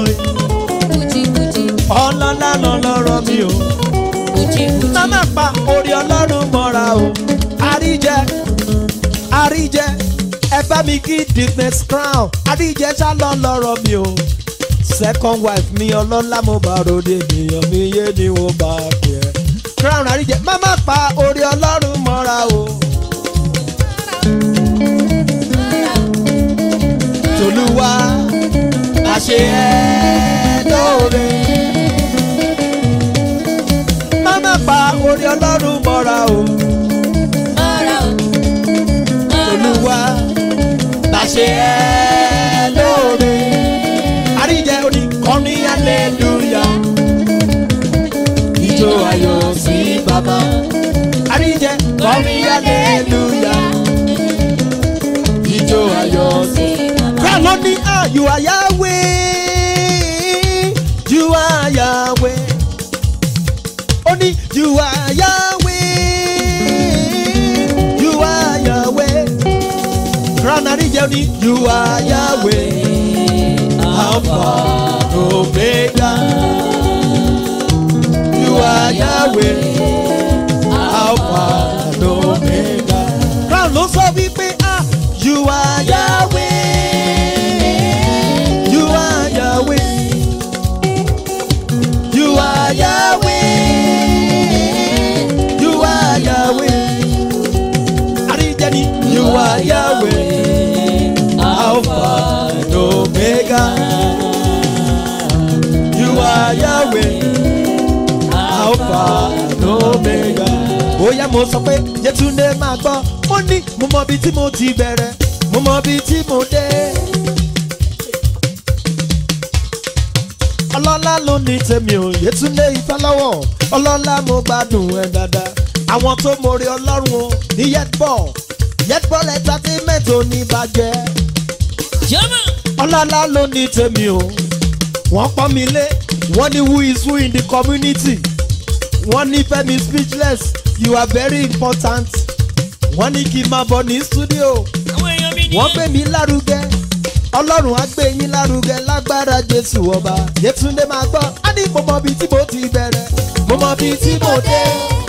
[SPEAKER 2] ọlọ́lá lọ́lọ́rọ̀ mi o má má pa orí Ọlọ́run mọ́ra o àríjẹ àríjẹ ẹ bá mi kí Dickness Crown àríjẹ ṣá lọ́lọ́rọ̀ mi o second wife mi ọlọ́lá mo bá ròde ènìyàn mi yé ni mo bá pè é Crown àríjẹ má má pa orí Ọlọ́run mọ́ra o. Tolúwa bá ṣe ẹ́ lóore má má pa orí Ọlọ́run mọ́ra o. Tolúwa bá ṣe ẹ́ lóore àríjẹ òní kọrin hallelujah ijó ayọ̀ sí bàbá àríjẹ kọrin hallelujah ijó ayọ̀ sí bàbá. Crown ló ní ah you are Yahweh you are Yahweh ó ní you are Yahweh you are Yahweh Crown àríjẹ ó ní you are Yahweh Alpha Omega you are Yahweh Alpha Omega. Crown ló sọ wípé ah you are Yahweh you are Yahweh you are Yahweh you are Yahweh àríjẹ ni you are Yahweh Alpha and Omega you are Yahweh Alpha and Omega. Bóyá mo sọ pé Yétúndé máa gbọ́ mo ní mo mọ bí tí mo ti bẹ̀rẹ̀ mo mọ bí tí mo dé. Ọlọ́lá ló ní tèmi ò Yétúndé Ifálọ́wọ̀ ọlọ́lá mo gbádùn ẹ̀ dáadáa. Àwọn tó mọ̀rẹ́ Ọlọ́run o ní Yetball Yetball entertainment ò ní bàjẹ́ ọlọ́lá ló ní tèmi o wọ́n pọ́n mi lé wọ́n ní who is who in the community wọ́n ní Fẹ́mi speechless you are very important wọ́n ní kí n máa bọ̀ ní studio wọ́n gbé mi lárugẹ ọlọ́run á gbé yín lárugẹ lágbára Jésù ọba Yétúndé máa gbọ́ á ní mo mọ bíi tí mo ti bẹ̀rẹ̀ mo mọ bíi tí mo dé.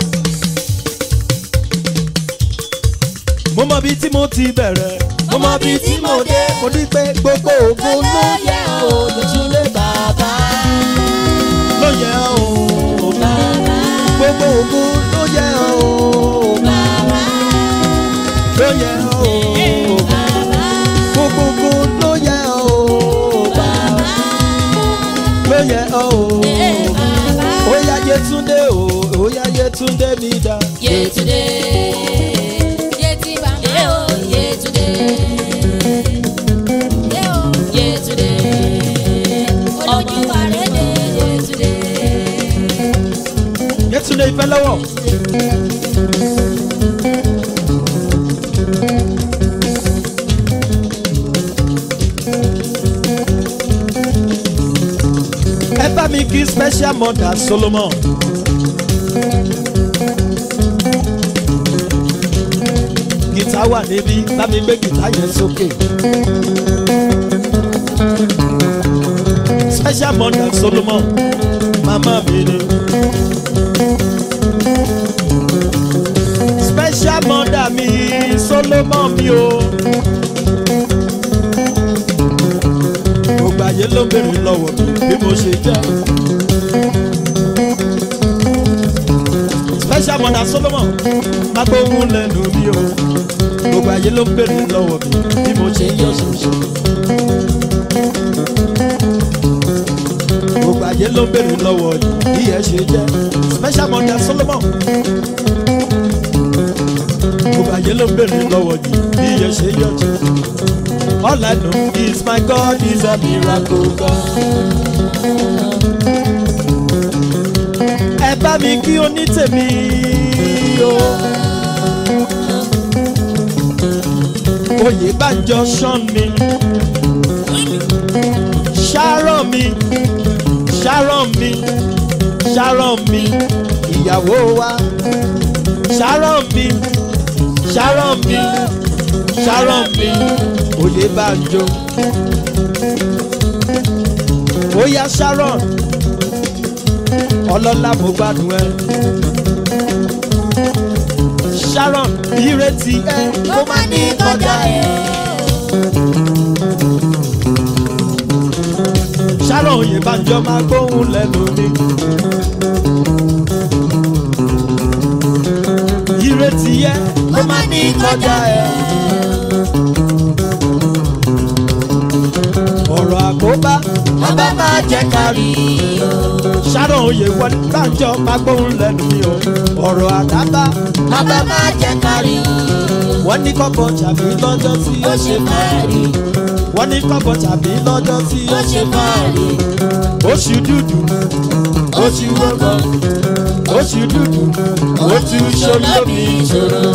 [SPEAKER 2] mo mọ bíi tí mo ti bẹ̀rẹ̀ mo mọ bíi tí mo dé mo ní pé gbogbo ògo ló yẹ o Yétúndé bàbá ló yẹ o bàbá gbogbo ògo ló yẹ o bàbá ló yẹ o bàbá gbogbo ògo ló yẹ o bàbá ló yẹ o bàbá ó yá Yétúndé o ó yá Yétúndé mi dá.
[SPEAKER 3] Yétúndé.
[SPEAKER 2] Yétúndé ìfẹ́ lọ́wọ́. Ẹ bá mi kí special mother Solomon. Gìtá wà níbí, bá mi gbé gìtá yẹn sókè. Special mother Solomon, mama mi ni. Special mother mi Solomon mi o. Gbogbo ayé ló béèrè lọ́wọ́ mi bí mo ṣe jẹ́. Special mother Solomon máa gbóhùn lẹ́nu mi o. Gbogbo ayé ló béèrè lọ́wọ́ mi bí mo ṣe yọ̀ ṣoṣo. Gbogbo ayé ló béèrè lọ́wọ́ bí ẹ ṣe jẹ́. Special mother Solomon. Gbogbo ayé ló béèrè lọ́wọ́ bí ẹ ṣe yọ̀ ṣoṣo. All I know is my God is a miracle God. Ẹ bá mi kí onítèmi o. Oyèbánjọ ṣán mi. Sharon mi. Sharon mi. Sharon mi. Ìyàwó wa. Sharon mi. Sharon mi. Sharon mi. Oyèbánjọ. Oya Sharon. Ọlọ́lá mo gbádùn ẹ. Sharon ìrètí ẹ kó má ní kọjá ẹ. Sharon Oyèbánjọ máa gbóhùn lẹ́nu mi. Ìrètí ẹ kó má ní kọjá ẹ. Ọ̀rọ̀ àkóbá ọba máa jẹ́ kárí o. Sharon Oyèbánjọ máa gbóhùn lẹ́nu mi o. Ọ̀rọ̀ àdábá ọba máa jẹ́ kárí o. Wọ́n ní kọ́kọ́ tàbí lọ́jọ́ tí ó ṣe fàárí. Wọ́n ní kọ́kọ́ tàbí lọ́jọ́ tí ó ṣe fàárí. Oṣù dúdú oṣù rọ̀gbọ̀ oṣù dúdú oṣù ṣolómi ìṣòro.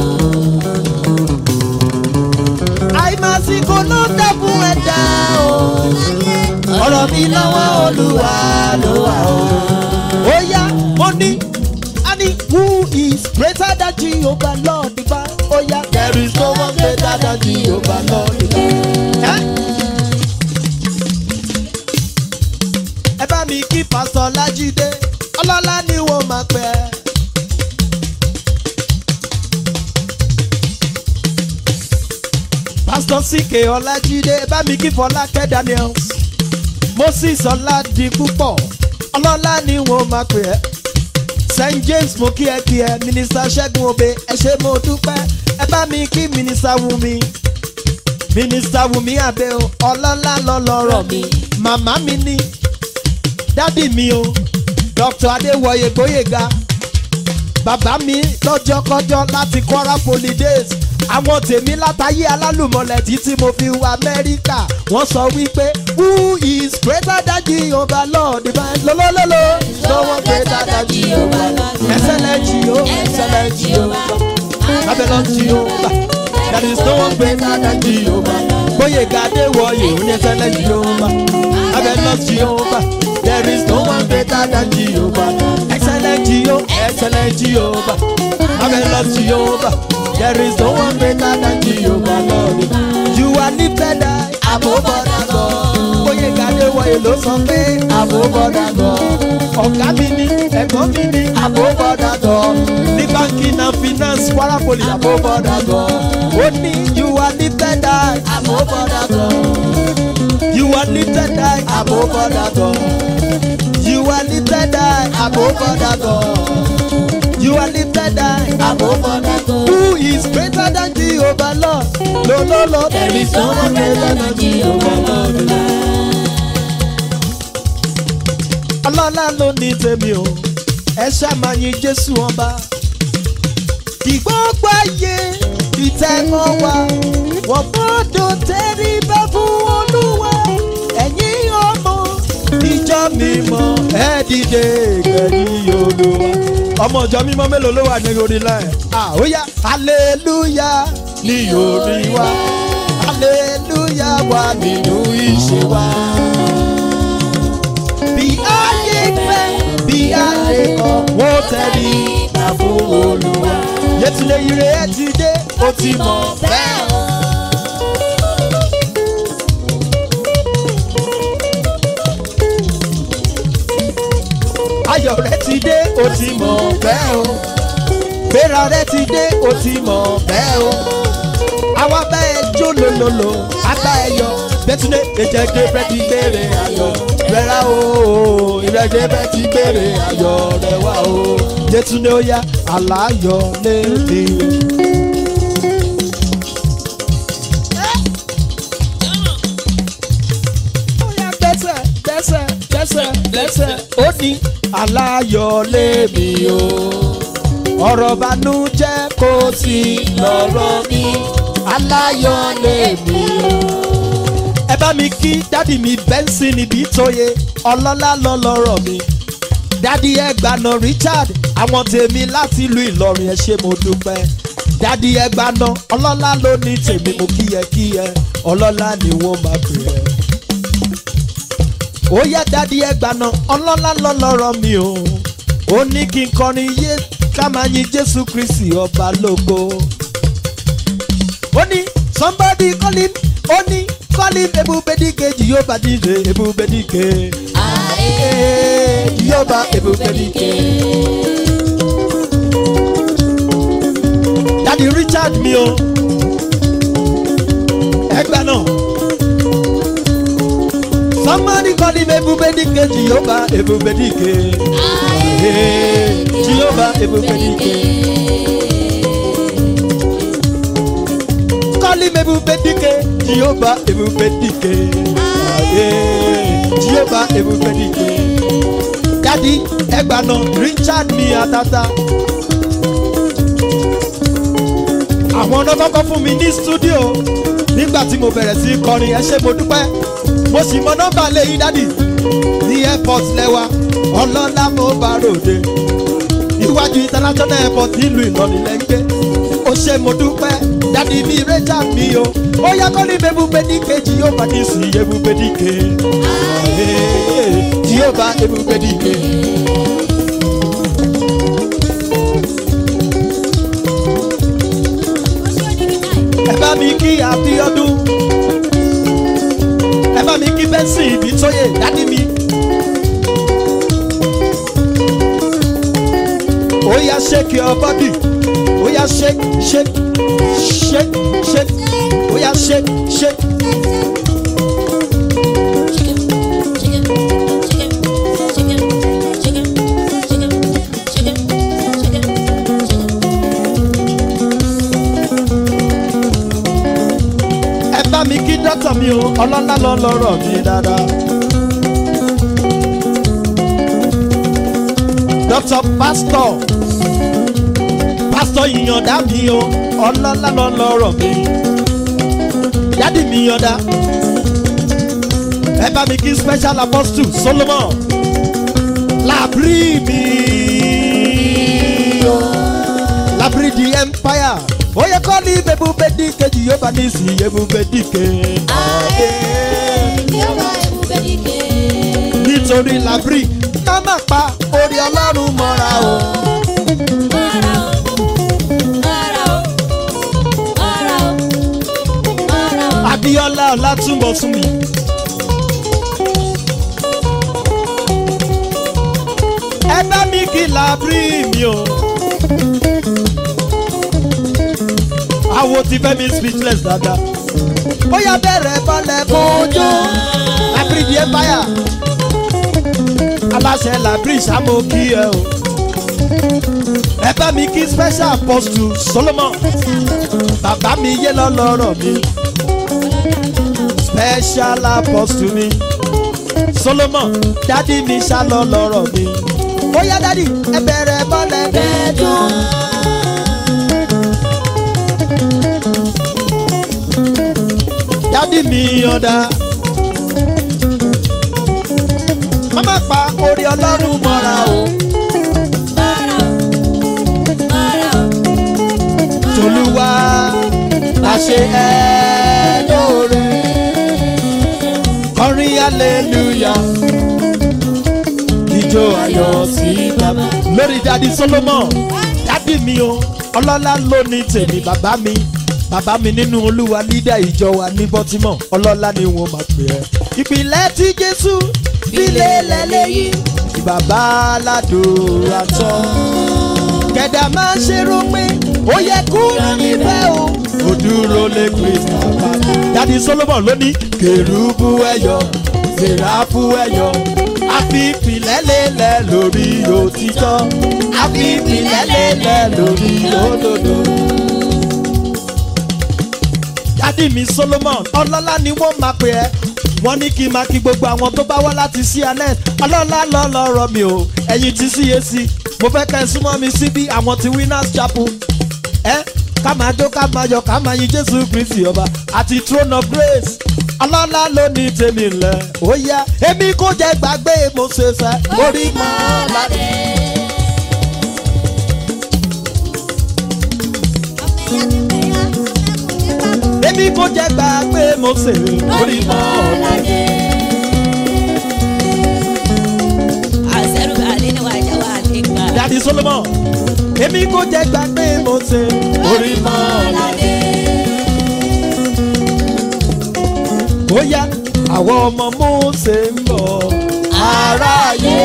[SPEAKER 2] Àìmásìkò ló dẹ́kun ẹ̀dá o. Ọ̀rọ̀ mi lọ́wọ́ Olúwa ló wà o. Ó yá mo ní a ní who is greater than Jehovah Lord divine. Ó yá there is no one greater than Jehovah Lord divine. Ẹ bá mi kí Pásítọ̀ Lájídé ọlọ́lá ni wọ́n máa pẹ́. Pásítọ̀ Síkè Ọlájídé ẹ bá mi kí Fọlákẹ́ Daniels. Moses Ọládipúpọ̀ ọlọ́lá ni wọ́n máa pè ẹ́. Saint James mo kí ẹ kí ẹ Mínísítà Ṣẹ́gun Obe ẹ ṣé mo dúpẹ́. Ẹ bá mi kí Mínísítà Wùmí Mínísítà Wùmí Àbẹ́ o ọlọ́lá lọ́lọ́rọ̀ mi màmá mi ní dádì mi o Doctor Adéwọyè Gbóyèga bàbá mi lọ́jọ́kọ́jọ́ láti Kwara Poly Days. Àwọn tèmi látayé alálùmọ̀lẹ̀ títí mo fi wá Amẹ́ríkà wọ́n sọ wípé who is greater than Jehovah Lord divine lolololo no one greater than Jehovah excellent Jehovah excellent Jehovah Babylon Jehovah There is no one greater than Jehovah. Boye gade wo ye uni excellent Jehovah. Marvelous Jehovah. There is no one greater than Jehovah. Excellent Jehovah, excellent Jehovah. Marvelous Jehovah. There is no one greater than Jehovah, Lord. You are lifted high above other gods. Boye gade wo ye lo sọ pé above other gods. Ọ̀gá mi ni, ẹ̀gbọ́n mi ni above other gods. Ní banking and finance, Kwara Poly above other gods. Ó ní you are lifted high above other gods. You are lifted high above other gods. You are lifted high above other gods. You are lifted high above other gods. Who is greater than Jehovah, Lord? No, no, no.
[SPEAKER 3] There is no one greater than Jehovah, Lord.
[SPEAKER 2] Ọlọ́lá ló ní tèmi o, ẹ ṣàmáyé Jésù ọba. Ìgbógbó ayé ìtẹ̀mọ́ wa, wọ́n gbọ́dọ̀ tẹríba fún Olúwa. Ẹ̀yin ọmọ ìjọ mímọ́ ẹ dìde kẹ̀yìn Olúwa. Ọmọ ìjọ mímọ́ mélòó ló wà ní orílẹ̀? Àóyá hallelujah ní orí wa, hallelujah wà nínú ìṣe wa. Bí ayé fẹ́, bí ayé kọ̀, wọ́n tẹríba fún Olúwa. Yétúndé ire ẹ ti dé, ó ti mọ̀ bẹ́ẹ̀ o. Ayọ̀ rẹ ti dé, ó ti mọ̀ bẹ́ẹ̀ o. Gbéra rẹ ti dé, ó ti mọ̀ bẹ́ẹ̀ o. Àwa bá ẹ jó lololo, a bá ẹ yọ. Yétúndé ìjẹ́gẹ́ bẹ́ẹ̀ ti gbére ayọ̀ rẹ rà o. Ìrẹ́gẹ́ bẹ́ẹ̀ ti gbére ayọ̀ rẹ wá o. Yétúndé ó yá aláyọ̀ lébi. Ó yá gbẹ́sẹ̀ gbẹ́sẹ̀ gbẹ́sẹ̀ gbẹ́sẹ̀. Ó ní aláyọ̀ lébi o. Ọ̀rọ̀ bànújẹ́ kò sí lọ́rọ̀ mi. Aláyọ̀ lébi o. Ẹ bá mi kí dádì mi bẹ́ńsì níbi tóye. Ọlọ́lá lọ lọ́rọ̀ mi. Dádì Ẹgbàna Richard, àwọn tèmi láti ìlú Ìlọrin ẹ ṣé mo dúpẹ́. Dádì Ẹgbàna ọlọ́lá ló ní tèmi mo kíyẹ kíyẹ, ọlọ́lá ni wọ́n máa pè ẹ́. Ó yá dádì Ẹgbàna ọlọ́lá lọ́lọ́rọ̀ mi o. Ó ní kí n kọrin yé ká máa yin Jésù Kristi ọba lógo. Ó ní somebody call him, ó ní call him Ebubedike Jehovah dìde Ebubedike. Jehovah Ebubedike. Daddy Richard mi o. Ẹgbàna. Somebody call him Ebubedike Jehovah Ebubedike. Jehovah Ebubedike. Call him Ebubedike Jehovah Ebubedike. Jehovah Ebubedike. Daddy Ẹgbàna Richard mi àtàtà. Àwọn ọ̀nà kọ́kọ́ fún mi ní stúdíò nígbà tí mo bẹ̀rẹ̀ sí kọrin ẹ ṣé mo dúpẹ́. Mo sì mọ nọ́mbà lẹ́yìn dádì ní airport lẹ́wà ọlọ́lá mo bá ròde. Iwájú international airport nílùú Ìlọrin lẹ́gbẹ́. Ó ṣé mo dúpẹ́ dádì mi Richard mi o. Ó yá kọ́ ní Ebubedike Jehovah ní sí Ebubedike. Jehovah Ebubedike. Ẹ bá mi kí Abíọ́dún. Ẹ bá mi kí Bẹ́sì ibi tóyè dádì mi. Ó yá shake your body. Ó yá shake shake shake shake. Ó yá shake shake. Mi kí dọ́tọ̀ mi o, ọlọ́lá lọ lọ́rọ̀ mi dáadáa. Dọ́tọ̀ pásítọ̀, pásítọ̀ ìyànda mi o, ọlọ́lá lọ lọ́rọ̀ mi. Dádì mi yànda. Ẹ bá mi kí special apostle Solomon. Labri mi o, Labri the empire. Oye kọ́ ní ebube dike Jehova nisi ebube dike.
[SPEAKER 3] Ayé Jehova ebube dike.
[SPEAKER 2] Nítorí làbírí ká má pa orí Ọlọ́run mọ́ra o.
[SPEAKER 3] Mọ́ra o, mọ́ra o, mọ́ra o, mọ́ra o.
[SPEAKER 2] Abíọ́lá Ọlátúnbọ̀súnmi. Ẹ bá mi kí làbírí mi o. Àwo ti fẹ́ mi speechless dada. Ó yá bẹ̀rẹ̀ bọ́lẹ̀ kójó. Làbírí di empire. Aláṣẹ làbírí ṣàmó kí ẹ o. Ẹ bá mi kí special apostle Solomon. Bàbá mi yé lọ́lọ́rọ̀ mi. Special apostle mi. Solomon dádì mi ṣá lọ́lọ́rọ̀ mi. Ó yá dádì ẹ bẹ̀rẹ̀ bọ́lẹ̀ kẹjọ. Dádì mi ọ̀dà. Má má pa orí Ọlọ́run mọ́ra o.
[SPEAKER 3] Mọ́ra o, mọ́ra o.
[SPEAKER 2] Tolúwa la ṣe ẹ́ lóore. Kọrin hallelujah. Ijó ayọ̀ sí bàbá. Lórí dádì Solomon, dádì mi o, ọlọ́lá ló ní tèmi bàbá mi. Bàbá mi nínú Olúwa lídà ìjọ wa ní Bọ́tímọ̀, ọlọ́lá ni wọ́n máa pè ẹ́. Ìpìlẹ̀ tí Jésù fi lélẹ̀ léyìí, tí bàbá aládùúrà tán. Kẹ̀dà máa ṣe rò pé ó yẹ kúrò níbẹ̀ o. Ó dúró lé Kristi bàbá. Dádì Solomon ló ní kèrúbù ẹ̀yọ̀, sèráfù ẹ̀yọ̀. A fi ìpìlẹ̀ lélẹ̀ lórí òtítọ́. A fi ìpìlẹ̀ lélẹ̀ lórí òdodo. Dádì mi Solomon ọlọ́lá ni wọ́n máa pè ẹ́. Wọ́n ní kí n máa kí gbogbo àwọn tó bá wá láti C N S. Ọlọ́lá lọ́lọ́rọ̀ mi o, ẹ̀yin ti C A C. Mo fẹ́ kẹ́ ẹ súnmọ́ mi síbí àwọn ti Winners Chapel. Ẹ ká máa jó ká máa yọ̀ ká máa yin Jésù Kristi ọba àti Throne of Grace. Ọlọ́lá ló ní tèmi ńlẹ̀. Ó yá èmi kò jẹ́ gbàgbé mo ṣe fẹ́ orí mọ́ ládé. Èmi kò jẹ́ gbàgbé mo ṣe orí mọ́ ládé.
[SPEAKER 3] Àṣẹrù àlẹ́ ni wàá jẹ́ wàá lè gbà.
[SPEAKER 2] Dádì Solomon èmi kò jẹ́ gbàgbé mo ṣe orí mọ́ ládé. Ó yá àwọn ọmọ Mósè ń bọ̀ aráyé.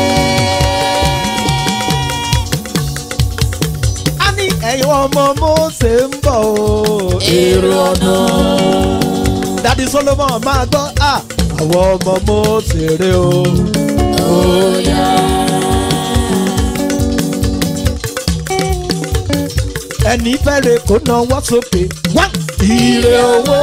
[SPEAKER 2] A ní ẹ̀yin ọmọ Mósè ń bọ̀ o.
[SPEAKER 3] Èrò ọ̀nà.
[SPEAKER 2] Dádì Solomon máa gbọ́ à àwọn ọmọ Mósè rè o.
[SPEAKER 3] Ó yá.
[SPEAKER 2] Ẹni fẹ́rẹ̀ kó náwó sókè wá ire owó.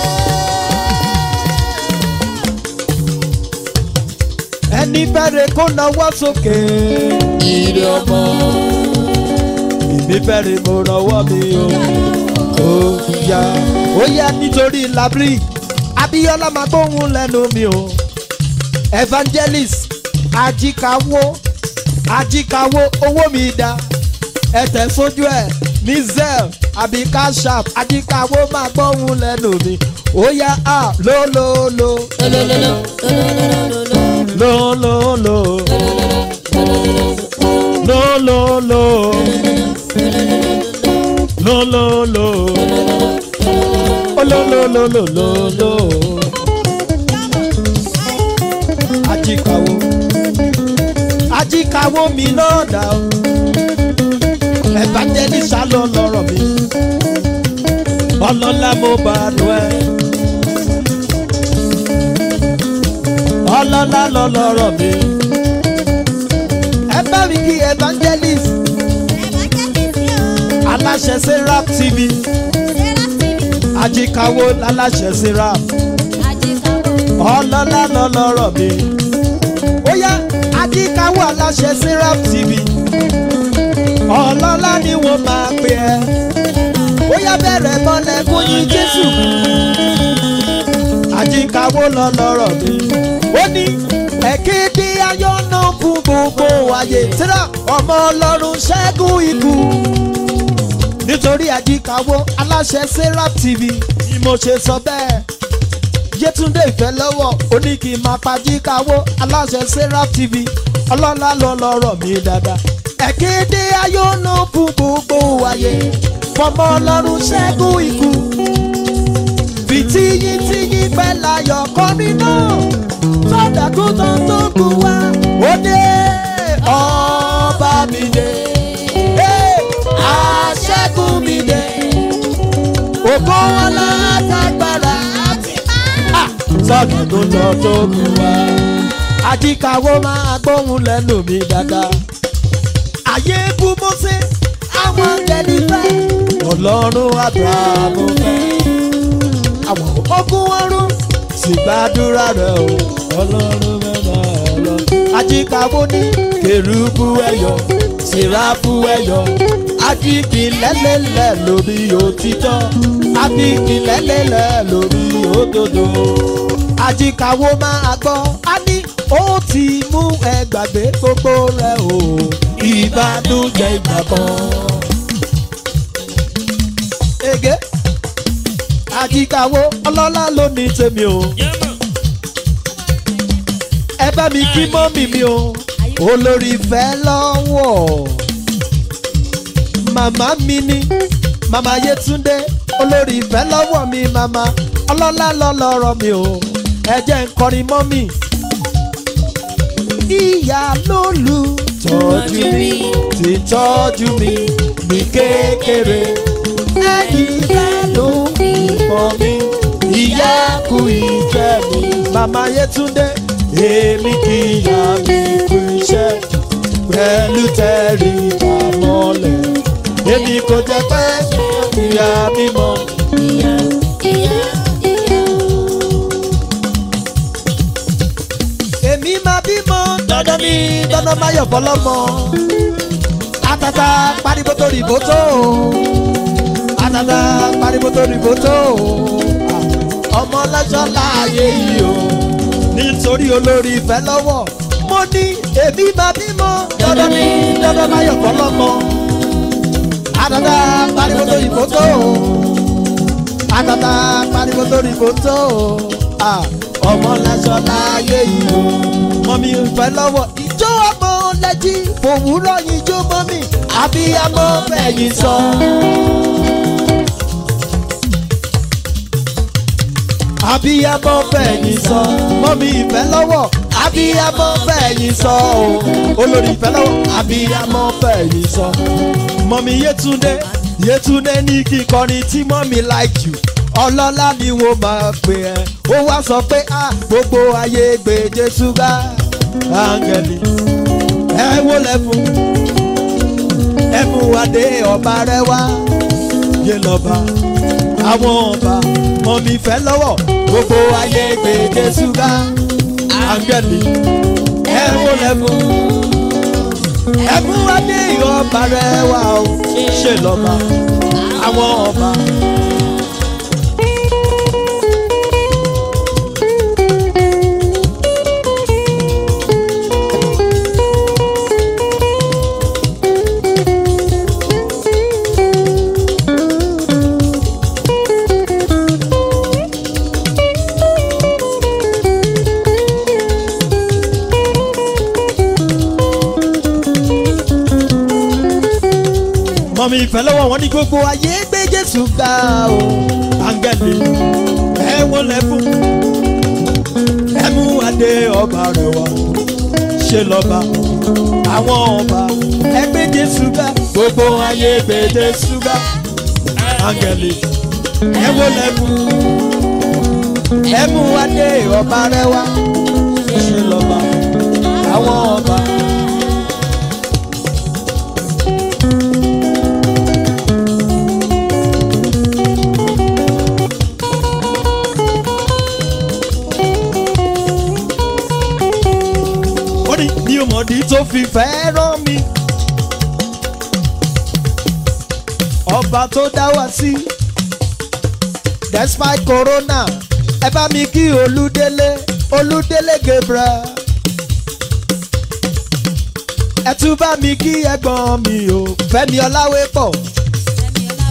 [SPEAKER 2] Ẹni fẹ́rẹ̀ kó náwó sókè
[SPEAKER 3] Ire ọmọ.
[SPEAKER 2] ìbí fẹ́rẹ̀ mo rọwọ́ mi o. Ó yá ó yá nítorí làbírí Abíọ́lá máa gbóhùn lẹ́nu mi o. Evangelist Ajíkawó Ajíkawó owó mi dá ẹ tẹ̀ sójú ẹ̀ ní Zelle àbí Cash App Ajíkawó máa gbóhùn lẹ́nu mi. Ó yá à lólólo
[SPEAKER 3] Lólólóló. Lólólóló.
[SPEAKER 2] lólólo lólólo lólólo olólólólólóló. Ajíkawó Ajíkawó mi lọ́dà o. Evangelist ló lọ́rọ̀ mi. Ọlọ́lá mo bá nu ẹ. Ọlọ́lá ló lọ́rọ̀ mi. Ẹ bá mi kí Evangelist aláṣẹ Serap T V. Ajíkawó aláṣẹ Serap. Ọlọ́lá ló lọ́rọ̀ mi. Ó yá Ajíkawó aláṣẹ Serap T V. Ọlọ́lá ni wọ́n máa pè ẹ́. Ó yá bẹ̀rẹ̀ mọ́lẹ̀ fún yín Jésù. Ajíkawó ló lọ́rọ̀ mi. Ó ní ẹ̀kéde ayọ̀ náà fún gbogbo ayé. Tíra ọmọ Ọlọ́run ṣẹ́gun ikú. nítorí àjíkàwó aláṣẹ Serap T V ni mo ṣe sọ bẹ́ẹ̀. Yétúndé ìfẹ́ lọ́wọ́ oní kí n máa pajíkàwó aláṣẹ Serap T V ọlọ́lá lọ lọ́rọ̀ mi dáadáa. Ẹ̀kéde ayọ́nà fún gbogbo ayé fọmọ ọlọ́run ṣẹ́gun ikú. Fìtíyín tíyín pẹ́ láyọ̀ kọrin náà sọ́dàkú tó ń tó kú wá. Ó dé ọba mi dé aṣẹ́gun mi dé ògo ọlá àtàgbàrà sọ́dàkú tó ń tó kú wá. Àjíkàwó máa gbóhùn lẹ́nu mi dáadáa. Ayé bú Mósè àwọn gẹ̀ẹ́dì fẹ́ ọlọ́run Ábúráhámù fẹ́. Àwọn ogun ọ̀run sì gbàdúrà rẹ̀ o ọlọ́run mẹ́ta ọlọ́. Àjíkàwó ní kérúbù ẹ̀yọ̀ Séráfù ẹ̀yọ̀ àdìkì lẹ́lẹ́lẹ́ lórí òtítọ́ àdìkì lẹ́lẹ́lẹ́ lórí òdodo. Àjíkàwó máa gbọ́ á ní ó ti mú ẹ gbàgbé gbogbo rẹ̀ o ìbànújẹ́ ìgbà kan. Ege Àjíkàwó ọlọ́lá ló ní tèmi o. Ẹ bá mi kí mọ́mì mi o olórí ìfẹ́ lọ́wọ́. Màmá mi ni màmá Yétúndé olórí ìfẹ́ lọ́wọ́ mi màmá ọlọ́lá lọ́lọ́rọ̀ mi o. Ẹ jẹ́ n kọrin mọ́mì. Ìyá lólu tọ́jú mi ti tọ́jú mi ní kékeré. Ẹ̀yin fẹ́ ló ìmọ̀ mi ìyá kú ìfẹ́ mi. Màmá Yétúndé èmi kì í yá mi kú iṣẹ́ pẹ̀lú tẹ̀rí ìbámọ́lẹ̀. Èmi kò jẹ́ pé ìyá mi mọ̀. Ìyá ìyá ìyá. Èmi máa bímọ dandan ní dandan máa yọ̀ fọlọ́mọ. Àtàtà pariwo tó rìbó tó. Àtàtà pariwo tó rìbó tó. Ọmọ lọ́jọ́ láàyè yìí o. Nítorí olórí ìfẹ́ lọ́wọ́. Mo ní èmi máa bímọ dandan ní dandan máa yọ̀ fọlọ́mọ. Àtàtà pariwo tó rìbó tó. Àtàtà pariwo tó rìbó tó. Ọmọ lọ́jọ́ láàyè yìí o. Mọ̀mí ìfẹ́ lọ́wọ́ ìjọ ọmọ lẹ́jí fòwúrọ̀ yìí jó mọ́mí àbíyamọ fẹ̀yìn sọ. Àbíyamọ fẹ̀yìn sọ mọ́mí ìfẹ́ lọ́wọ́ àbíyamọ fẹ̀yìn sọ o olórí ìfẹ́ lọ́wọ́ àbíyamọ fẹ̀yìn sọ. Mọ̀mí Yétúndé Yétúndé ní kíkọrin tí mọ́mí like you ọlọ́lá ni wo máa pè ẹ́ ó wá sọ pé a gbogbo ayé gbé Jésù ga áńgẹ́lì ẹ wó lẹ́fún ẹ mú adé ọba rẹ wá yé lọ́ba àwọn ọba mọ̀mí fẹ́ lọ́wọ́ gbogbo ayé gbé Jésù ga áńgẹ́lì ẹ wó lẹ́fún ẹ mú adé ọba rẹ wá o ṣe lọ́ba àwọn ọba. Mọ̀mí ìfẹ́ lọ́wọ́ wọn ní gbogbo ayé gbé Jésù ga o áńgẹ́lì ẹ wó lẹ́fún ẹ mú adé ọba rẹ̀ wá ṣe lọ́ba àwọn ọba ẹ gbé Jésù ga gbogbo ayé gbé Jésù ga áńgẹ́lì ẹ wó lẹ́fún ẹ mú adé ọba rẹ̀ wá ṣe lọ́ba àwọn ọba. Ní ọmọdé tó fi fẹ́ràn mi ọba tó dá wá sí despite corona ẹ bá mi kí Olúdélé Olúdélé Gabriel ẹ tún bá mi kí ẹ̀gbọ́n mi o Fẹ́mi Ọláwépọ̀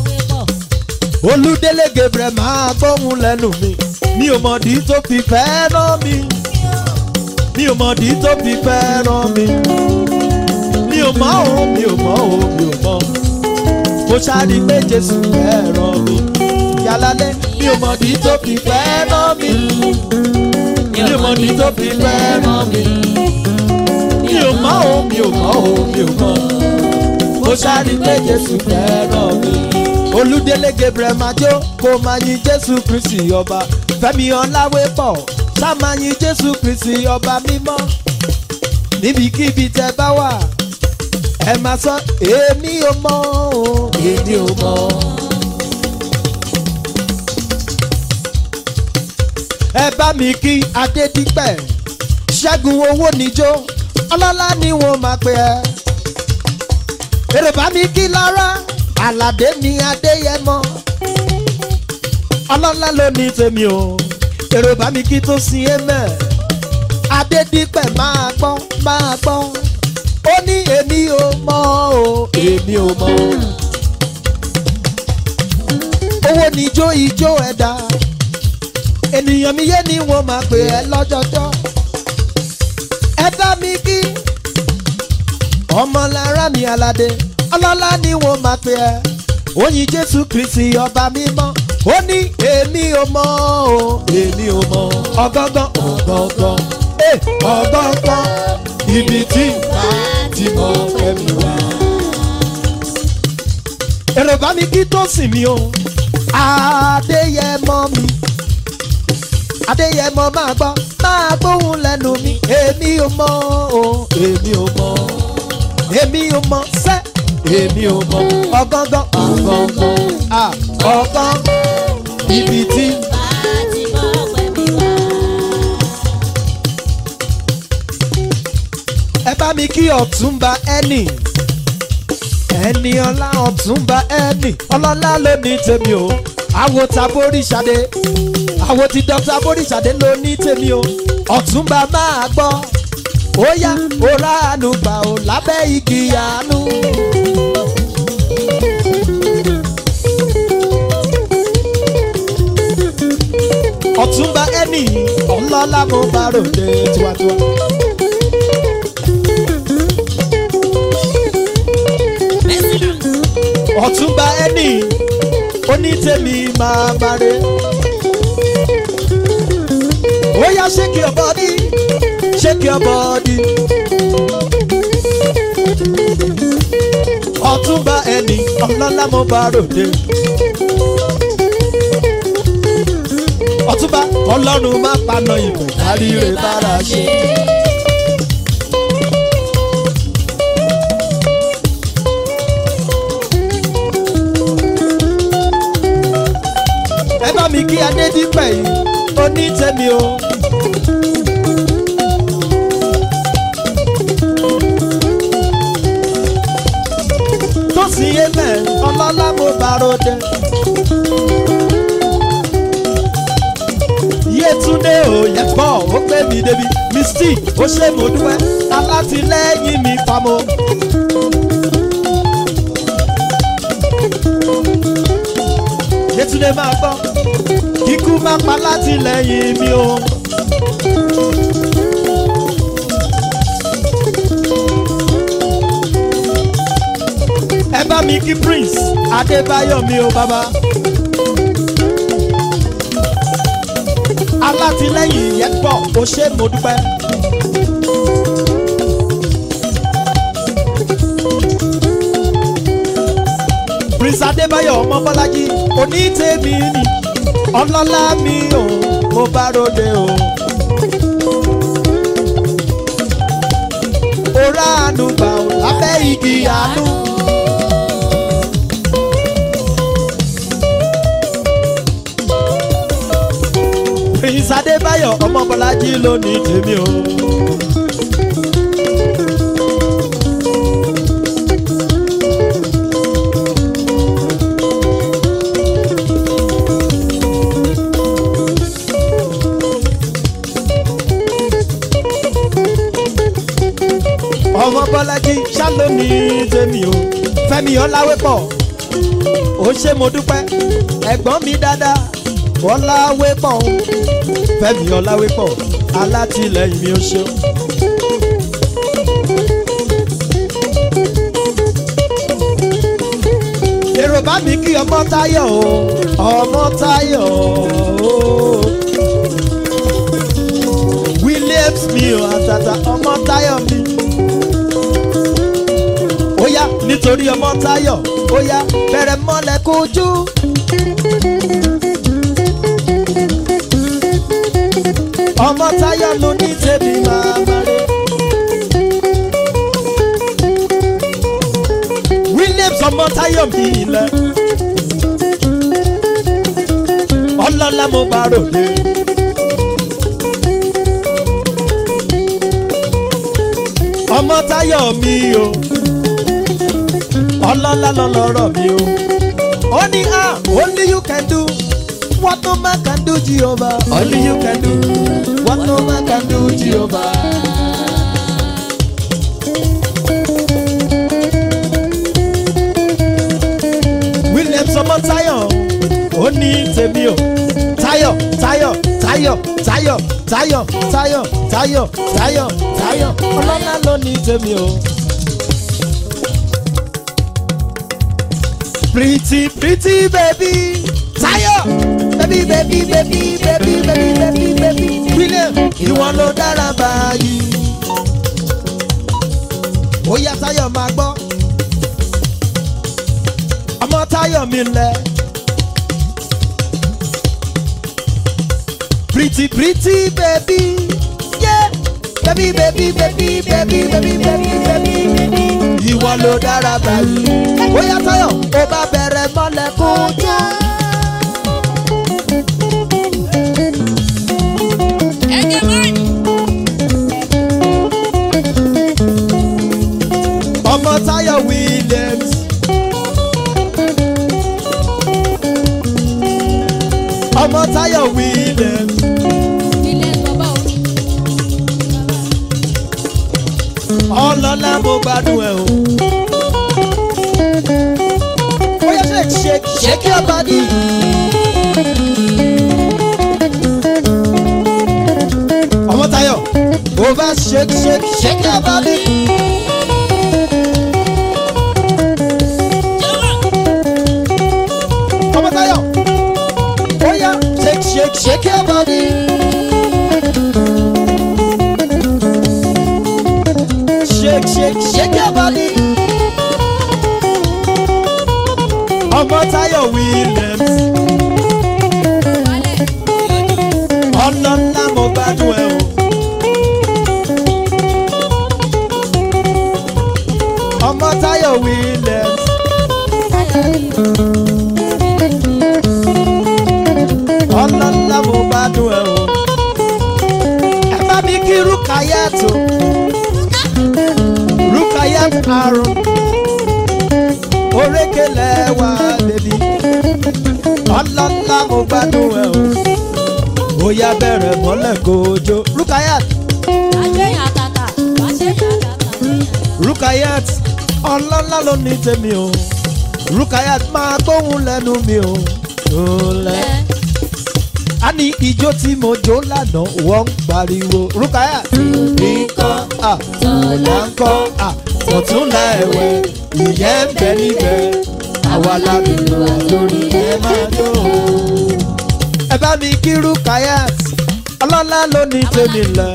[SPEAKER 2] Olúdélé Gabriel máa gbóhùn lẹ́nu mi. Mi ò mọ̀dí tó fi fẹ́ràn mi. Mi ò mọ̀dí tó fi fẹ́ràn mi. Mi ò mọ̀ o, mi ò mọ̀ o, mi ò mọ̀. Mo ṣáàrí pé Jésù fẹ́ràn mi. Yálálẹ́ mi ò mọ̀dí tó fi fẹ́ràn mi. Mi ò mọ̀dí tó fi fẹ́ràn mi. Mi ò mọ̀ o, mi ò mọ̀ o, mi ò mọ̀. Mo ṣáàrí pé Jésù fẹ́ràn mi. Olúdélé Gabriel máa jó kó máa yin Jésù Kristi ọba. Fẹ́mi Ọláwépọ̀ ṣá máa yin Jésù Kristi ọba mímọ́. Níbikíbi tẹ́ bá wà ẹ máa sọ èmi ò mọ̀ o, èmi ò mọ̀. Ẹ bá mi kí Adédípẹ̀ Ṣẹ́gun owó níjó ọlọ́lá ni wọ́n máa pè ẹ́. Èrè bá mi kí Lára Àlàdé ni Adéyẹmọ ọlọ́lá ló ní tèmi o. Èrè bá mi kí tó sin émẹ̀ Adédípẹ̀ máa gbọ́ máa gbọ́. Ó ní èmi ò mọ̀ o, èmi ò mọ̀ o. Owó níjó ijó ẹ̀dá ènìyàn mi yé ni wọ́n máa pè ẹ́ lọ́jọ́jọ́. Ẹ bá mi kí Ọmọlára mi Aládé ọlọ́lá ni wọ́n máa pè ẹ́. Oyin Jésù Kristi ọba mímọ́. Ó ní èmi ò mọ̀ o, èmi ò mọ̀. Ọgọ́gán ọgọ́gán ẹ ọgọ́gán ibi tí ìgbà tí mo fẹ́ mi wá. Èrò bá mi kí tó sìn mí o. Adéyẹmọ mi Adéyẹmọ máa gbọ́ máa gbóhùn lẹ́nu mi. Èmi ò mọ̀ o, èmi ò mọ̀. Èmi ò mọ̀ sẹ́ èmi ò mọ̀. Ọgọ́gán ọgọ́gán à ọgọ́gán ibi tí ìgbà tí mo fẹ́ mi wá. Ẹ bá mi kí Ọ̀túnba ẹnì ẹni ọlá Ọ̀túnba ẹnì ọlọ́lá ló ní tèmi o. Àwo Taboríṣadé àwo ti Dr. Boríṣadé ló ní tèmi o. Ọ̀túnba máa gbọ́ ó yá òrà àánú gbà ó lábẹ́ igi àánú. Ọ̀túnba ẹnì ọlọ́lá mo bá ròde tiwantiwa. Ọ̀túnba ẹnì onítèmi máa bàrẹ. Ó yá shake your body, shake your body. Ọ̀túnba ẹnì ọlọ́lá mo bá ròde. Ọ̀túnba Ọlọ́run má paná ìbò káríre bára ṣe. Ẹ bá mi kí Adédípẹ̀ yìí onítèmi o. Tó sì yé mẹ́ ọlọ́lá mo bá ròde. Yétúndé ò yẹ pọ̀ ó gbé mi débi. Mystic ó ṣe mo dúpẹ́ alátìlẹ́yìn mi pamọ́. Yétúndé máa gbọ́ ikú má pa látìlẹ́yìn mi o. Ẹ bá mi kí Prince Adébáyọ̀ mi o bàbá. Alátìlẹ́yìn yẹn pọ̀ ó ṣe mo dúpẹ́. Prince Adébáyọ̀ ọmọ Bọ́lájí onítèmi ni ọlọ́lá mi o mo bá ròde o. Òrà àánú gbà ó lábẹ́ igi àánú. Prince Adébáyọ̀ ọmọ Bọ́lájí ló ní tèmi o. Ọmọ Bọ́lájí ṣá ló ní tèmi o. Fẹ́mi Ọláwépọ̀ ó ṣe mo dúpẹ́ ẹ̀gbọ́n mi dáadáa ọláwépọ̀ fẹ́mi ọláwépọ̀ alátìlẹ́yìn mi ó ṣe. èrò bá mi kí ọmọ táyọ̀ o ọmọ táyọ̀ o Williams mi ò àtàtà ọmọ táyọ̀ mi ó yá nítorí ọmọ táyọ̀ ó yá bẹ̀rẹ̀ mọ́lẹ̀ kojú. ọmọ táyọ̀ ló ní tèmi máa má rí. Williams ọmọ táyọ̀ mi ilẹ̀ ọlọ́lá mo bá ròde. ọmọ táyọ̀ mi o ọlọ́lá lọ́lọ́rọ̀ mi o. ó ní à only you can do what no man can do Jehovah. only you can do what no man can do Jehovah. Williams ọmọ táyọ̀ ó ní tèmi o táyọ̀ táyọ̀ táyọ̀ táyọ̀ táyọ̀ táyọ̀ táyọ̀ táyọ̀ táyọ̀ ọlọ́lá ló ní tèmi o. pretty pretty baby táyọ̀ baby baby baby baby baby baby baby William ìwọ ló dára báyìí. ó yá táyọ̀ máa gbọ́ ọmọ táyọ̀ mi lẹ̀. pretty pretty baby yeah baby baby baby baby baby baby baby ìwọ ló dára báyìí. ó yá táyọ̀ ó bá bẹ̀rẹ̀ mọ́lẹ̀ kó jẹ́. ọmọ táyọ̀ Williams. ọmọ táyọ̀ Williams. ọlọ́lá mo gbádùn ẹ̀ o. ó yẹ shake shake shake your body. ọmọ táyọ̀ over shake shake shake your body. ọmọ táyọ̀ ó yá shake shake shake your body. shake shake shake your body. ọmọ táyọ̀ Williams. ọlọ́lá mo gbádùn ẹ̀ o. ọmọ táyọ̀ Williams. ọlọ́lá mo gbádùn ẹ̀ o. ẹ bá mi kí Rukayat o. Rukayat àrùn orékelẹ̀ wá bèbí ọlọ́lá mo gbádùn ẹ̀ o. ó yá bẹ̀rẹ̀ mọ́lẹ̀ kojú Rukayat. Rukayat ọlọ́lá ló ní tèmi o. Rukayat máa gbóhùn lẹ́nu mi o. Olẹ́. a ní ijó tí mo jó lánàá wọ́n ń pariwo Rukayat. nǹkan àtọ̀là ń kọ́ àtọ̀túnla ẹ̀wẹ̀ ìyẹn ń bẹ níbẹ̀ àwa lábìlú lórí ẹ máa jó. ẹ bá mi kí Rukayat ọlọ́lá ló ní tèmi lẹ̀.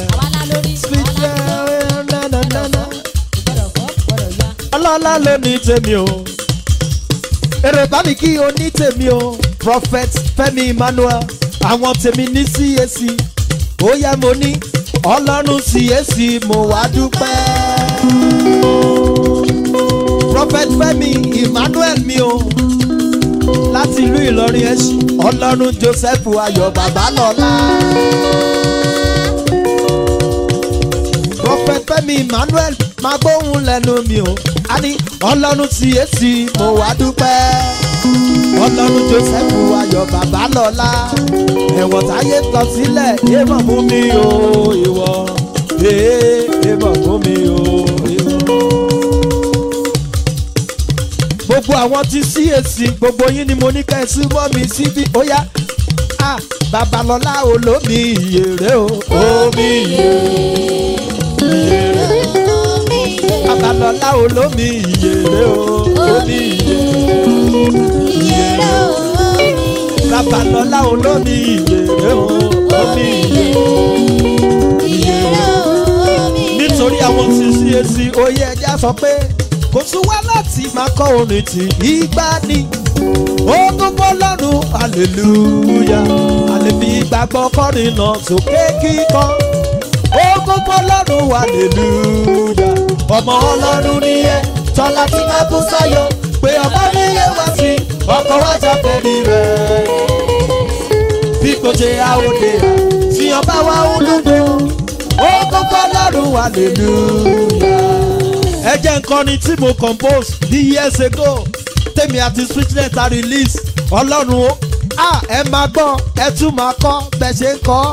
[SPEAKER 2] ọlọ́lá ló ní tèmi o. èrè bá mi kí o ní tèmi o. Prophet Fẹ́mi Emmanuel àwọn tèmi ní C A C ó yẹ mo ní ọlọ́run C A C mo wá dúpẹ́. Prophet Fẹ́mi Emmanuel mi o láti ìlú Ìlọrin ẹ̀ṣin ọlọ́run Joseph Ayọ̀ Babalọ́lá. Prophet Fẹ́mi Emmanuel máa gbóhùn lẹ́nu mi o a ní ọlọ́run C A C mo wá dúpẹ́. ọlọ́run Joseph Ayọ̀ Babalọ́lá ẹ̀wọ̀n táyé tọ́ sílẹ̀ èèmọ̀ mú mi o ìwọ èèmọ̀ mú mi o ìwọ. gbogbo àwọn tí C A C gbogbo yín ni mo ní ká ẹ súnmọ́ mi síbí ó yá ah Babalọ́lá olómi ìyèrè o omi ìyèrè Babalọ́lá olómi ìyèrè o omi ìyèrè Babalọ́lá olómi ìyèrè o omi ìyèrè nítorí àwọn tí C A C oyè ẹja sọ pé kò tún wá láti máa kọ́ orin tí ìgbà ni ó gbogbo lọ́rùn hallelujah àlefi ìgbàgbọ́ kọrin náà sókè kíkọ́ ó gbogbo lọ́rùn hallelujah ọmọ ọlọ́run ni ẹ tọ́lá tí máa kú sáyọ pé ọmọ mi yẹ wá sí ọkọ̀ wájà pẹ̀lú rẹ̀ bí kò ṣe àwòdè tí ọba wa ń dúdú ó gbogbo lọ́rùn hallelujah. ẹ jẹ́ nǹkan ni tí mo compose ní years ago tèmi àti Sweetness a release ọlọ́run ó à ẹ máa gbọ́ ẹ tún máa kọ́ bẹ́ẹ̀ ṣe ń kọ́.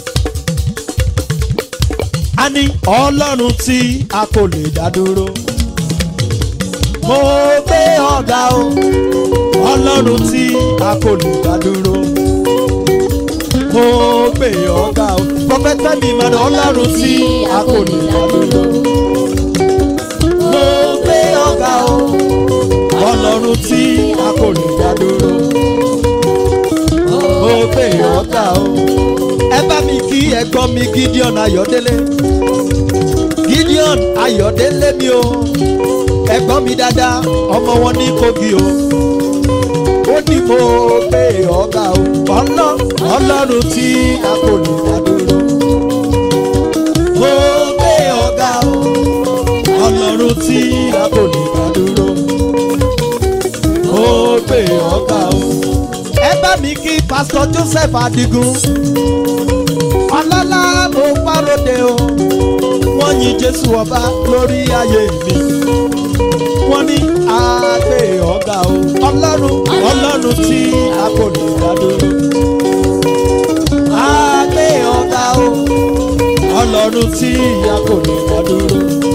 [SPEAKER 2] a ní ọlọ́run tí a kò lè dá dúró mo gbé ọ̀gá o ọlọ́run tí a kò lè dá dúró mo gbé ọ̀gá o pọfẹ́tẹ́ mi mọ̀ ọlọ́run tí a kò lè dá dúró mo gbé ọ̀gá o ọlọ́run tí a kò lè dá dúró mo gbé ọ̀gá o. ẹ bá mi kí ẹ̀gbọ́n mi Gideon Ayọ̀délé Gideon Ayọ̀délé mi o ẹ̀gbọ́n mi dáadáa ọmọ wọn ní Kogi o ó ní mo gbé ọ̀gá o ọlọ́run tí a kò lè dá dúró mo gbé ọ̀gá o ọlọ́run tí a kò lè dá dúró mo gbé ọ̀gá o. ẹ bá mi kí Pastor Joseph Adigun ọlọ́lá mo pàròdé o wọ́n yin Jésù ọba lórí ayé mi wọ́n ní àgbé ọ̀gá o ọlọ́run ọlọ́run tí a kò lè dá dúró àgbé ọ̀gá o ọlọ́run tí a kò lè dá dúró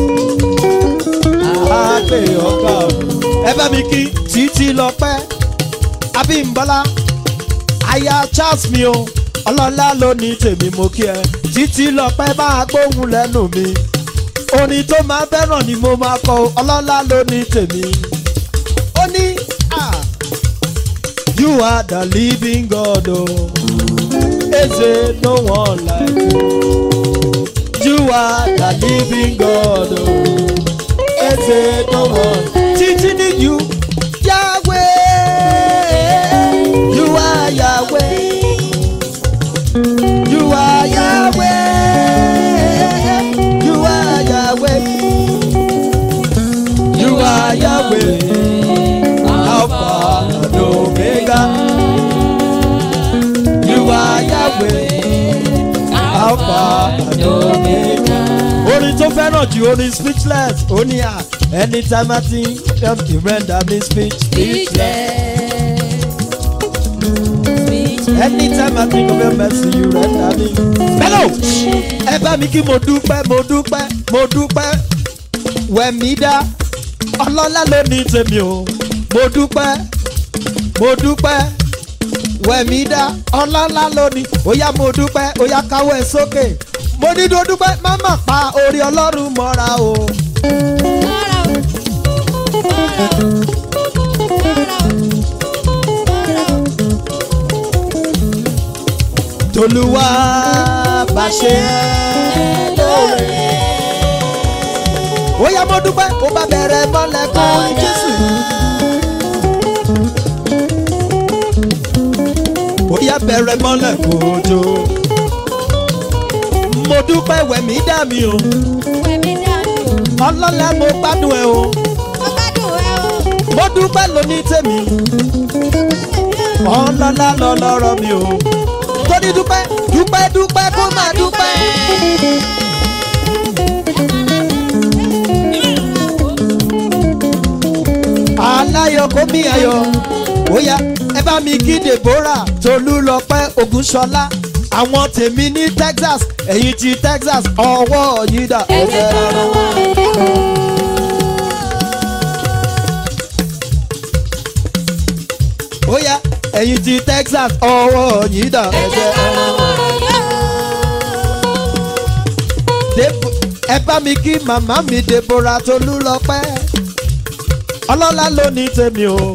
[SPEAKER 2] àgbé ọ̀gá o. ẹ bá mi kí Títí Lọ́pẹ́ Abímbọ́lá aya Charles mi o ọlọ́lá ló ní tèmi mo kí ẹ Títí Lọ́pẹ́ bá gbóhùn lẹ́nu mi orin tó máa fẹ́ràn ni mo máa kọ ọlọ́lá ló ní tèmi ó ní ah you are the living God o eze no one like you you are the living God o eze no one títí ní you Yahweh you are Yahweh you are Yahweh. You are Yahweh, Alpha and Omega. You are Yahweh, Alpha and Omega. Orin tó fẹ́ràn jù orin Speechless. Ó ní à anytime I think of you render me speech. Speechless. Anytime I think of your mercy you render me. Hello! Ẹ bá mi kí mo dúpẹ́, mo dúpẹ́, mo dúpẹ́. Wẹ̀mí dá. Ọlọ́lá ló ní tèmi o mo dúpẹ́ mo dúpẹ́ wẹ̀mí dá ọlọ́lá ló ní óyá mo dúpẹ́ óyá káwọ́ ẹ̀ sókè mo ní tó dúpẹ́ má má pa orí ọlọ́run mọ́ra o. Tolúwa bá ṣe é lóore. Óyá mo dúpẹ́ ó bá bẹ̀rẹ̀ mọ́lẹ̀ kan Jésù. Óyá bẹ̀rẹ̀ mọ́lẹ̀ kojú. Mo dúpẹ́ wẹ̀mí dá mi o. Ọlọ́lá mo gbádùn ẹ o. Mo dúpẹ́ lóní tèmi. Ọlọ́lá lọ lọ́rọ̀ mi o. Torí dúpẹ́ dúpẹ́ dúpẹ́ kó máa dúpẹ́. Aláyọ̀ kó mi ayọ̀ óyá ẹ bá mi kí Deborah Tolúlọpẹ́ Ògúnṣọlá àwọn tèmi ní Texas ẹ̀yin ti Texas ọwọ́ yìí dà ó fẹ́ rárá. ẹ̀yin ti Texas ọwọ́ yìí dà ẹ̀jẹ̀. ẹ bá mi kí màmá mi Deborah Tolúlọpẹ́ ọlọ́lá ló ní tèmi o.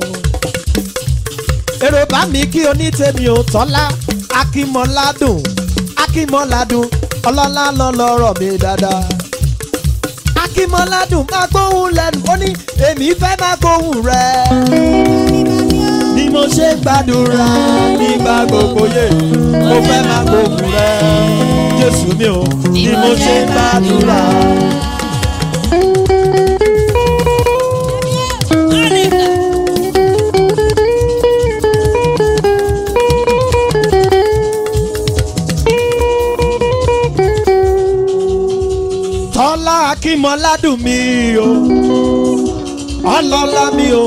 [SPEAKER 2] èrò bá mi kí oní tèmi o Tọ́lá Akínmọ́ládùn Akínmọ́ládùn ọlọ́lá lọ́lọ́rọ̀ mi dáadáa. Akínmọ́ládùn máa gbóhùn lẹ́nu ó ní èmi fẹ́ máa gbóhùn rẹ̀. ni mo ṣe gbàdúrà nígbà gbogbo yé mo fẹ́ máa gbóhùn rẹ̀. Jésù mi o ni mo ṣe gbàdúrà. Tọ́lá Akínmọ́ládùn mi o ọlọ́lá mi o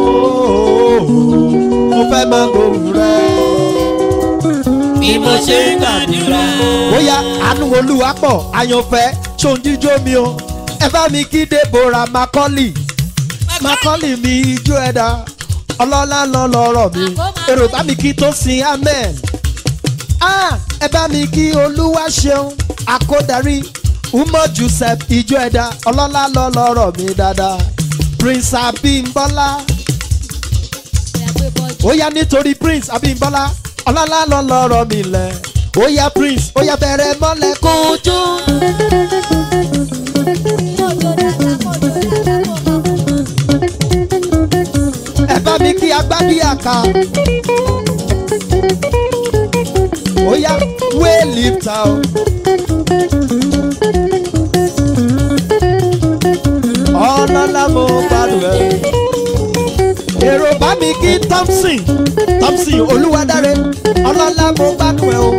[SPEAKER 2] mo fẹ́ máa gbóhùn rẹ̀.
[SPEAKER 3] bí mo ṣe ń gbàdúrà.
[SPEAKER 2] bóyá àánú Olúwapọ̀ àyànfẹ́ ṣòǹjíjó mi o ẹ bá mi kí Deborah Macaulay Macaulay mi ijó ẹ̀dá ọlọ́lá lọ́lọ́rọ̀ mi èrò bá mi kí Tósìn amen. ẹ bá mi kí Olúwaṣeun Akódarí Umo Joseph ijó ẹ̀dá ọlọ́lá lọ́lọ́rọ̀ mi dáadáa Prince Abímbọ́lá ó yá nítorí Prince Abímbọ́lá ọlọ́lá lọ́lọ́rọ̀ mi lẹ̀ ó yá Prince ó yá bẹ̀rẹ̀ mọ́lẹ̀ kojú. ẹ bá mi kí Agbábíàká ó yá wé lifta o. ọlọ́lá mo gbádùn ẹ̀. èrò bá mi kí Thompson Thompson Olúwadáre ọlọ́lá mo gbádùn ẹ̀ o.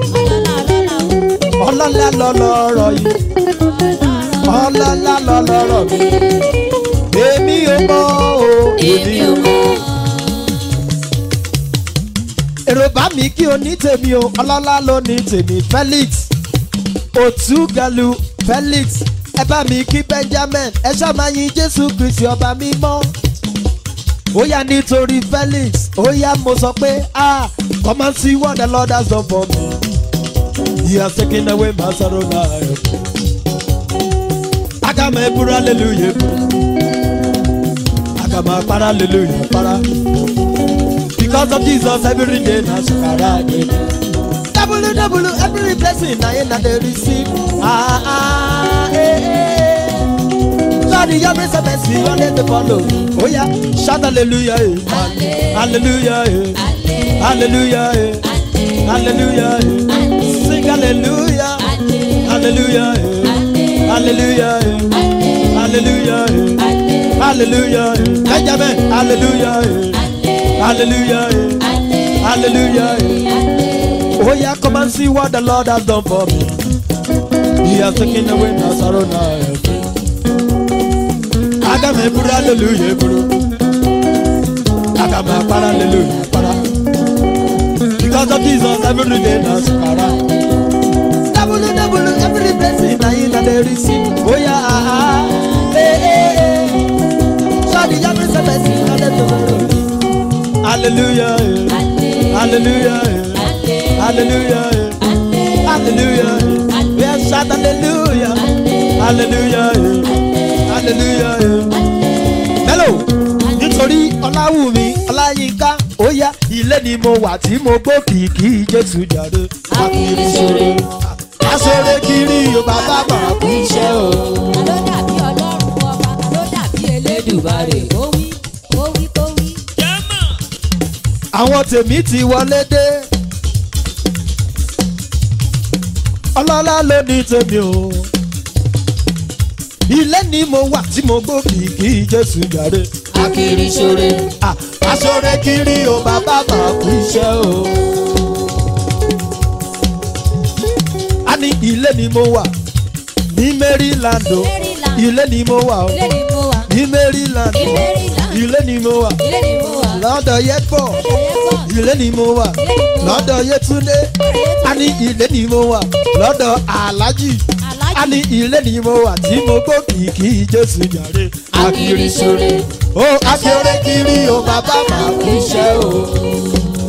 [SPEAKER 2] ọlọ́lá lọ́lọ́rọ̀ yìí ọlọ́lá lọ́lọ́rọ̀ mi. èmi ò mọ̀ o èmi ò mọ̀. èrò bá mi kí onítèmi o ọlọ́lá ló ní tèmi Felix Òtúgalu Felix ẹ bá mi kí Benjamin ẹ ṣá máa yin Jésù Kristi ọba mímọ́. ó yá nítorí Felix ó yá mo sọ pé ah come and see what the Lord has done for me. He has taken away my sorrow life. Agama eburu hallelujah agama para hallelujah para. Because of Jesus every day na shakara again. Double double every blessing na in na dey receive. Ah ah eh eh. Lord your grace and mercy only dey follow. Oh yeah, shout hallelujah eh. Hallelujah eh. Hallelujah eh. Hallelujah eh. Sing hallelujah. Hallelujah eh. Hallelujah eh. Hallelujah eh. Hallelujah eh. Benjamin hallelujah eh. Hallelujah eh. Hallelujah eh. Oh yeah, come and see what the Lord has done for me. He has taken away my sorrow now. Agama eburu hallelujah eburu. Agama para hallelujah para. Because of Jesus every day na sukara. Double double every blessing na in na dey receive. Oh yeah ah ah eh eh eh. Shout the every blessing na dey follow. Hallelujah eh. Hallelujah eh. Hallelujah eh. Hallelujah eh. We are shout hallelujah. Hallelujah eh. Hallelujah eh. Hello. Nítorí Ọláwùmí Ọláyínká ó yá ilé ni mo wà tí mo gbó kìkì Jésù jáde.
[SPEAKER 3] Akiri sore.
[SPEAKER 2] Asore kiri o bàbá máa kú iṣẹ́ o.
[SPEAKER 3] Ló dàbí Ọlọ́run ọba, ló dàbí Elédùmarè. Ó wí, ó wí, ó wí.
[SPEAKER 2] Àwọn tèmi ti wọlé dé. Ọlọ́lá ló ní tèmi o. Ilé ni mo wà tí mo gbó kìkì Jésù jáde.
[SPEAKER 3] Akiri sore.
[SPEAKER 2] Asore kiri o bàbá máa kú iṣẹ́ o. A ní ilé ni mo wà ní Maryland o. Ilé ni mo wà o.
[SPEAKER 3] Ilé ni mo wà.
[SPEAKER 2] Ní Maryland o. Ilé ni mo wà.
[SPEAKER 3] Ilé ni mo wà.
[SPEAKER 2] Lọ́dọ̀ Yẹ́pọ̀. Ilé ni mo wà. Lọ́dọ̀ Yétúndé. A ní ilé ni mo wà. Lọ́dọ̀ Alájì. A ní ilé ni mo wà tí mo gbó kìkì Jésù jàre.
[SPEAKER 3] Akiri sore.
[SPEAKER 2] Ó akéré kiri o bàbá máa kú iṣẹ́ o.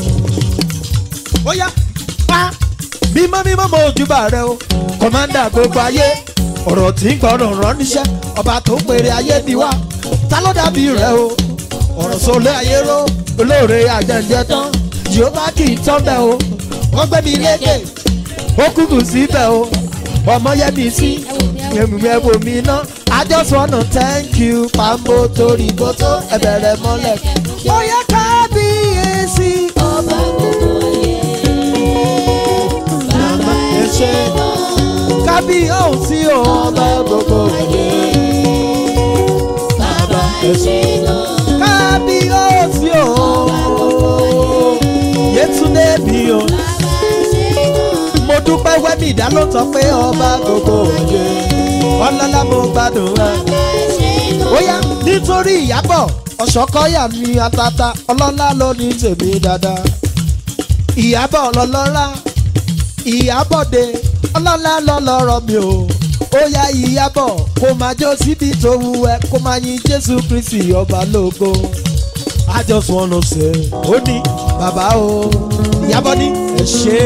[SPEAKER 2] ó yá pa mímọ́ mímọ́ mo júbà rẹ o kọ́mándà gbogbo ayé ọ̀rọ̀ tí ń gbọ́dọ̀ rán níṣẹ́ ọba tó ń pèrè ayé ni wá ta ló dàbí rẹ o ọ̀rọ̀ sọlé ayé ró olóore àjẹjẹ tán Jèhófà kì í tán bẹ́ẹ̀ o wọ́n gbé mi lékè ó kúkú síbẹ̀ o ọmọ yẹ mi sí èmùmẹ́ wo mi ná I just wanna thank you pambo torí bótó ẹ̀bẹ̀rẹ̀ mọ́lẹ̀ ó yẹ kábíyèsí
[SPEAKER 3] ọba gbogbo ayé. Bàbá ẹ ṣé gan.
[SPEAKER 2] kábíyèsí ọba gbogbo ayé.
[SPEAKER 3] Bàbá ẹ ṣé gan.
[SPEAKER 2] kábíyèsí o Yétúndé bí o
[SPEAKER 3] Bàbá ẹ ṣé gan.
[SPEAKER 2] mo dúpẹ́ wẹ́mí ìdálótọ́ pé ọba gbogbo ayé ọlọ́lá mo gbádùn rẹ.
[SPEAKER 3] Bàbá ẹ ṣé gan.
[SPEAKER 2] ó yá nítorí Ìyábọ̀ ọ̀ṣọ́kọ́yà ní atata ọlọ́lá ló ní tèmi dáadáa. Ìyábọ̀ lọ́lọ́lá Ìyábọ̀dé ọlọ́lá lọ́lọ́rọ̀ mi o. ó yá Ìyábọ̀ kó máa jó síbi tó wù ẹ́ kó máa yin Jésù Kristi ọba lógo. I just wanna say ó ní bàbá o Ìyábọ̀ ní ẹ ṣé.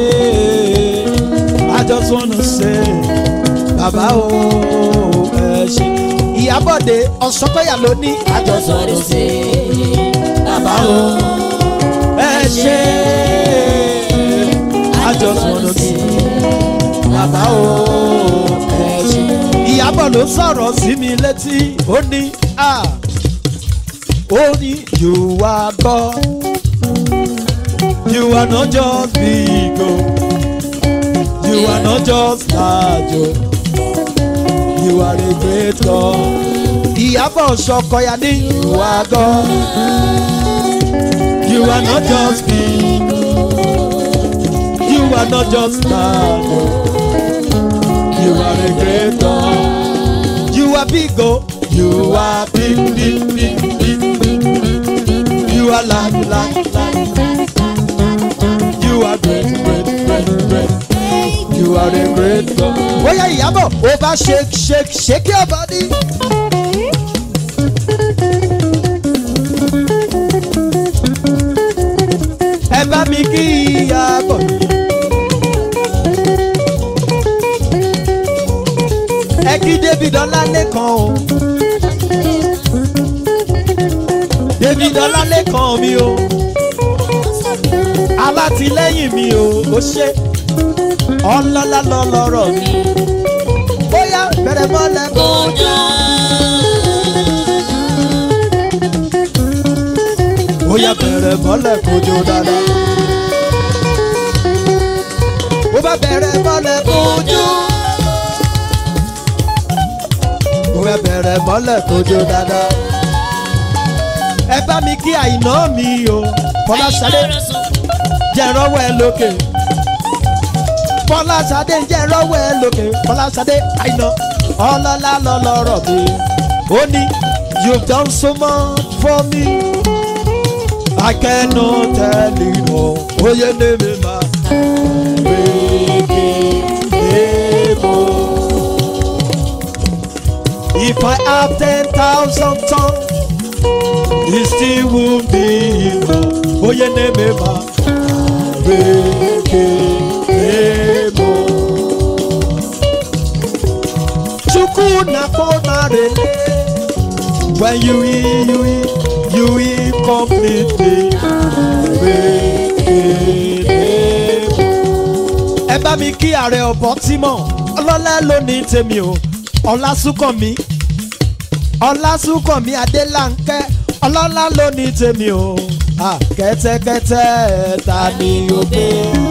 [SPEAKER 2] I just wanna say bàbá o ẹ ṣé. Ìyábọ̀dé ọ̀ṣọ́kọ́yà ló ní I just wanna say
[SPEAKER 3] Bàbá o
[SPEAKER 2] ẹ ṣé. I just wanna say bàbá o ẹ ṣé. Ìyábọ̀ ló sọ̀rọ̀ sí mi létí ó ní à ó ní you are God you are not just big o you are not just large o you are a great God. Ìyábọ̀ ṣọkọya ní you are God you are not just big you are not just large o you are a great God. You are big o you are big big big big you are large large large you are great great great great you are a great God. Oya Ìyábọ̀ ó bá shake shake shake your body. Ẹ bá mi kí Ìyábọ̀ yìí. Ẹ kí David Ọlálékan o. David Ọlálékan mi o. Alátìlẹ́yìn mi o, ó ṣe ọlọ́lá lọ́lọ́rọ̀ mi. Bóyá bẹ̀rẹ̀ mọ́lẹ̀
[SPEAKER 3] kọjá.
[SPEAKER 2] Bóyá bẹ̀rẹ̀ mọ́lẹ̀ kojú dáadáa. Bó bá bẹ̀rẹ̀ mọ́lẹ̀ kojú. Bóyá bẹ̀rẹ̀ mọ́lẹ̀ kojú dáadáa. Ẹ bá mi kí Àìná mi o, Fọláṣadé jẹ́ rọ́wọ́ ẹ lókè. Fọláṣadé jẹ́ rọ́wọ́ ẹ lókè. Fọláṣadé Àìná ọlọ́lá lọ́lọ́rọ̀ mi. Ó ní you've done so much for me. I cannot tell you all. Oye ne mi ma weke ebo. If I have ten thousand tongues, it still won't be enough. Oye ne mi ma weke ebo. Chukwu na kona rele. When you eat, you eat, you eat completely. Ẹ bá mi kí ààrẹ ọ̀bọ tí mọ̀ ọlọ́lá ló ní tèmi o Ọlásùnkànmí Ọlásùnkànmí Adélànkẹ́ ọlọ́lá ló ní tèmi o kẹ́tẹ́kẹ́tẹ́ ta ni o gbé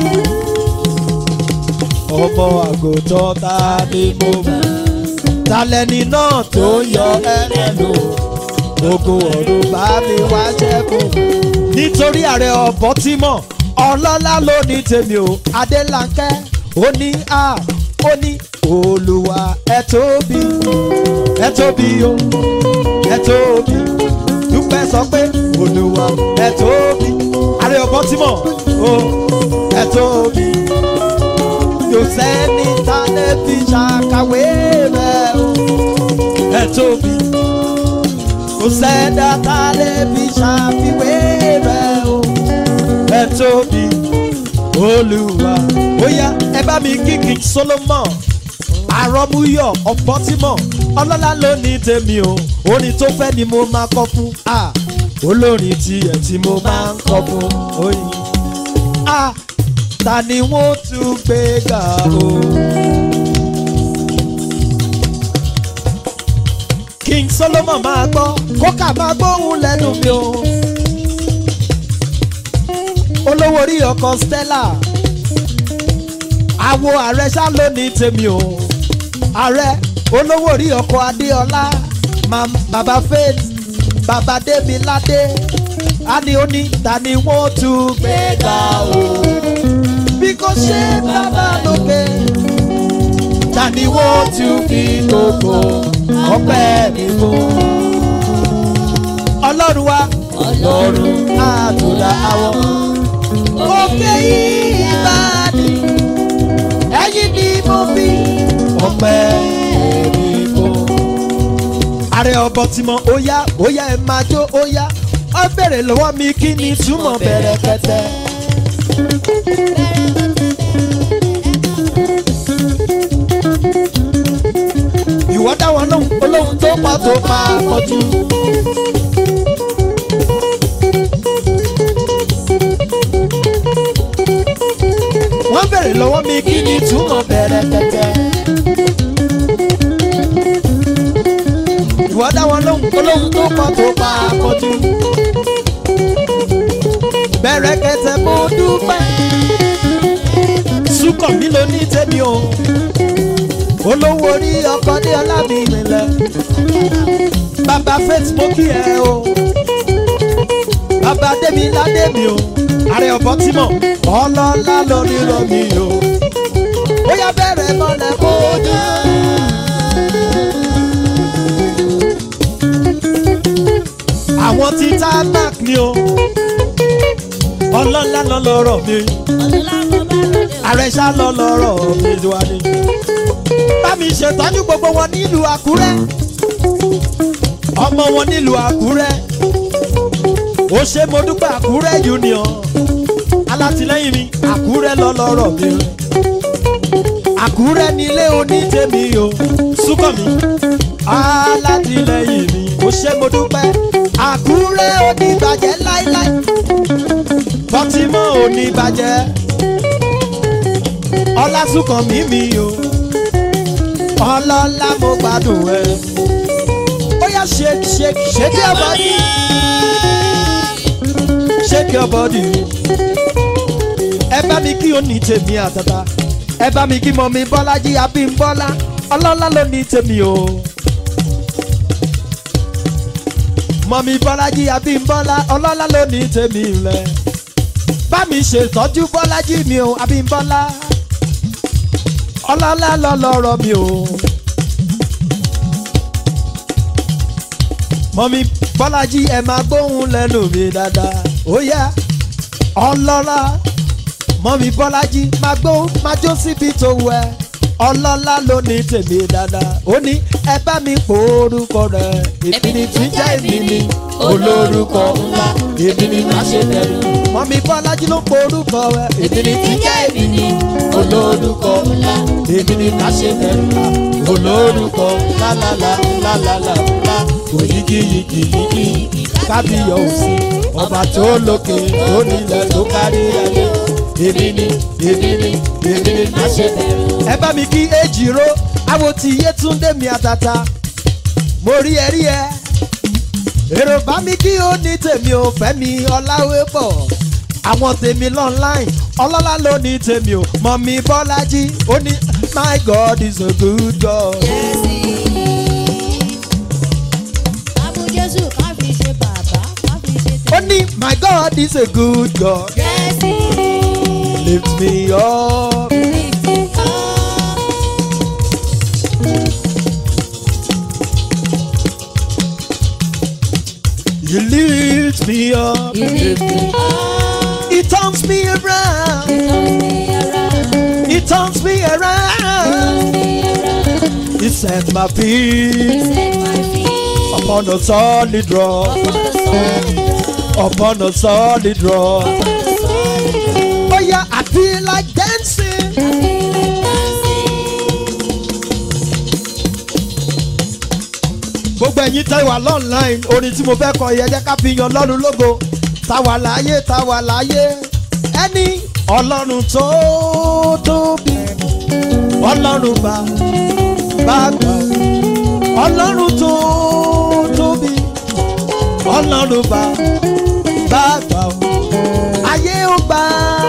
[SPEAKER 2] ọmọ àgùntàn ta ni mo mọ̀ talẹ́ni náà tó yọ ẹlẹ́nu ogun ọ̀run bá mi wá ṣẹ́kù. Nítorí ààrẹ ọ̀bọ tí mọ̀ ọlọ́lá ló ní tèmi o Adélànkẹ́ ó ní a ó ní Olúwa ẹ tóbi ẹ tóbi o ẹ tóbi Dúpẹ́ sọ pé Olúwa ẹ tóbi ààrẹ ọ̀bọ tí mọ̀ o ẹ tóbi yóò sẹ́ni tálẹ́ fi ṣàkàwé rẹ̀ o ẹ tóbi kò sẹ́dá tá lè fi ṣàfiwé rẹ̀ o ẹ tóbi olúwa. Bóyá ẹ bá mi kí King Solomon àrọ́múyọ̀ ọ̀pọ̀tímọ̀ ọlọ́lá ló ní tèmi o orin tó fẹ́ ni mo máa kọ fún a olórin tiẹ̀ tí mo máa ń kọ fún oyin a ta ni wọ́n tún gbé ga o. King Solomon máa gbọ́ kókà máa gbóhùn lẹ́nu mi o olówó orí ọkọ̀ Stella àwo ààrẹ ṣá ló ní tèmi o ààrẹ olówó orí ọkọ̀ Adéọlá bàbá Faith bàbá Démiládé a ní ó ní ta ni wọ́n tún gbé ga o bí kò ṣe bàbá lókè ta ni wọ́n tún fi gbogbo ọpẹ́ mi fún ọlọ́run wa ọlọ́run àtúndà àwọn òkè ìbàdí ẹ̀yin ni mo fi ọpẹ́ mi fún. ààrẹ ọbọ tí mo ó yá ó yá ẹ máa jó ó yá ó bèrè lọ́wọ́ mi kí ni túmọ̀ bẹ̀rẹ̀ kẹtẹ. ìwọ dá wọn lóhùn olóhùn tó pa tó pa kọjú. wọ́n bèrè lọ́wọ́ mi kí ni túmọ̀ bẹ̀rẹ̀ kẹ̀kẹ́. ìwọ dá wọn lóhùn olóhùn tó pa tó pa kọjú. bẹ̀rẹ̀ kẹ̀kẹ́ mo dúpẹ́. sùkọ̀ mi ló ní tèmi o. olówó orí ọkọ ní ọlámi ìrìnlẹ̀. bàbá Faith mo kí ẹ o. bàbá Démiládé mi o. ààrẹ ọ̀bọ tí mọ̀ ọlọ́lá lórí rọmi o. ó yá bẹ̀rẹ̀ mọ́lẹ̀ kó dé. àwọn tí tarmac ni o. ọlọ́lá lọ lọ́rọ̀ mi. ààrẹ ṣá lọ lọ́rọ̀ mi wá ní. bá mi ṣètọ́jú gbogbo wọn nílùú Àkúrẹ́. ọmọ wọn nílùú Àkúrẹ́. ó ṣe mo dúpẹ́ Àkúrẹ́ union alátìlẹ́yìn mi Àkúrẹ́ lọ́lọ́rọ̀ mi Àkúrẹ́ nílé onítèmi o súnkàn mi alátìlẹ́yìn mi ó ṣe mo dúpẹ́ Àkúrẹ́ oníbàjẹ́ láíláí Fátímọ̀ oníbàjẹ́ ọlásùnkàn mi mi o ọlọ́lá mo gbádùn ẹ ó yá shake shake shake your body. Shake your body. Ẹ bá mi kí o ní tèmi àtàtà. Ẹ bá mi kí mọ̀mí Bọ́lájí Abímbọ́lá. Ọlọ́lá ló ní tèmi o. Mọ̀mí Bọ́lájí Abímbọ́lá. Ọlọ́lá ló ní tèmi rẹ̀. Bá mi ṣètọ́jú Bọ́lájí mi o Abímbọ́lá. Ọlọ́lá lọ́lọ́rọ̀ mi o. Mọ̀mí Bọ́lájí ẹ máa gbóhùn lẹ́nu mi dáadáa ó yá ọlọ́lá mọ̀mí Bọ́lájí máa gbóhùn máa jó síbi tó wù ẹ́ ọlọ́lá ló ní tèmi dáadáa ó ní ẹ bá mi pò orúkọ rẹ̀ èmi ni tí jẹ́ èmi ni olórúkọ ńlá èmi ni má ṣe bẹ̀rù mọ̀mí Bọ́lájí ló pò orúkọ rẹ̀ èmi ni tí jẹ́ èmi ni olórúkọ ńlá èmi ni má ṣe bẹ̀rù olórúkọ ńlá ńlá ńlá ńlá ńlá òyìgì yìgì yìgì kábíyọ̀ òsì ọba tó lókè tó nílẹ̀ tó kárí ayé èmi ni èmi ni èmi ni má ṣe bẹ̀rù. ẹ bá mi kí Èjìrò àwo ti Yétúndé mi àtàtà mo rí ẹ rí ẹ èrò bá mi kí ó ní tèmi ò fẹ́ mi Ọláwépọ̀ àwọn tèmi online ọlọ́lá ló ní tèmi ò mọ̀mí Bọ́lájí ó ní my God is a good God.
[SPEAKER 3] Yes,
[SPEAKER 2] Only my God is a good God.
[SPEAKER 3] Yes,
[SPEAKER 2] Lift me up.
[SPEAKER 3] lift me up.
[SPEAKER 2] You lift me up.
[SPEAKER 3] You lift me up.
[SPEAKER 2] It turns me around.
[SPEAKER 3] It turns me around.
[SPEAKER 2] It turns me around.
[SPEAKER 3] Turns me around.
[SPEAKER 2] It set my
[SPEAKER 3] It
[SPEAKER 2] feet
[SPEAKER 3] set my feet
[SPEAKER 2] upon a solid rock.
[SPEAKER 3] upon the solid rock.
[SPEAKER 2] Upon a solid rock.
[SPEAKER 3] Upon the solid rock.
[SPEAKER 2] Oh yeah, I feel gbogbo ẹ̀yin tẹ́ wà online orin tí mo fẹ́ kọ yẹ jẹ́ ká fi yan Ọlọ́run lógo táwa láyé táwa láyé ẹni Ọlọ́run tó tóbi Ọlọ́run bá bá gbà Ọlọ́run tó tóbi Ọlọ́run bá bá gbà ayé ó gbà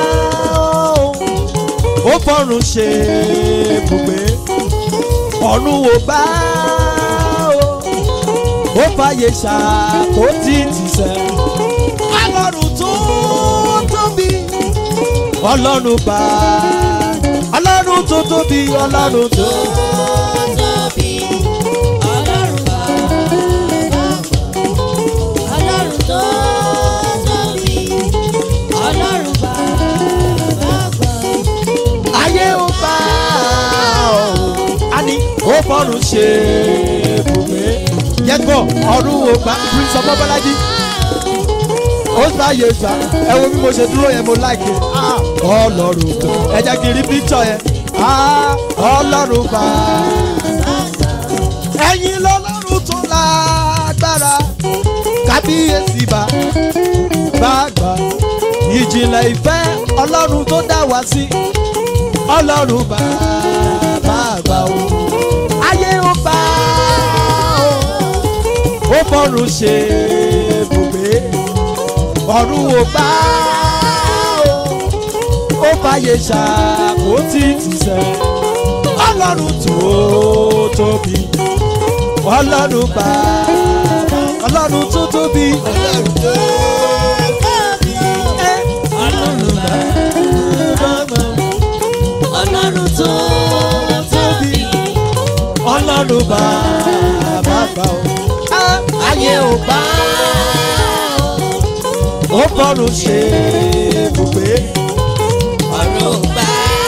[SPEAKER 2] ó fọ́run ṣe ibùgbé ọ̀run ò gbà ó fàyè ṣàkótì tìṣẹ́ Ọlọ́run tó tóbi Ọlọ́run bá Ọlọ́run tó tóbi Ọlọ́run tó
[SPEAKER 3] tóbi Ọlọ́run bá Ọlọ́run tó tóbi Ọlọ́run bá
[SPEAKER 2] ayé ó bá a ní ó fọ́run ṣe ibùgbé yẹ́gbọ́ ọ̀run ò gbà Prince Ọmọ Bọ́lájí ó sáyé sá ẹ wo bí mo ṣe dúró yẹn mo láìké Ọlọ́run tó ẹ jẹ́ kí n rí píktọ̀ yẹn Ọlọ́run bá ẹ̀yin lọ́lọ́run tó lágbára kábíyèsí bá bá gbà ìjìnlẹ̀ ìfẹ́ Ọlọ́run tó dá wá sí Ọlọ́run bá bá gbà ó ayé ó bá ó fọ́run ṣe ibùgbé ọ̀run ò gbà ó fàyè ṣàkótì tìṣẹ́ Ọlọ́run tó tóbi Ọlọ́run bá Ọlọ́run tó tóbi Ọlọ́run tó tóbi Ọlọ́run bá
[SPEAKER 3] Ọlọ́run tó tóbi
[SPEAKER 2] Ọlọ́run bá bá gbà ó ayé ò gbà ó fọ́run ṣe ibùgbé
[SPEAKER 3] ọ̀run ò gbà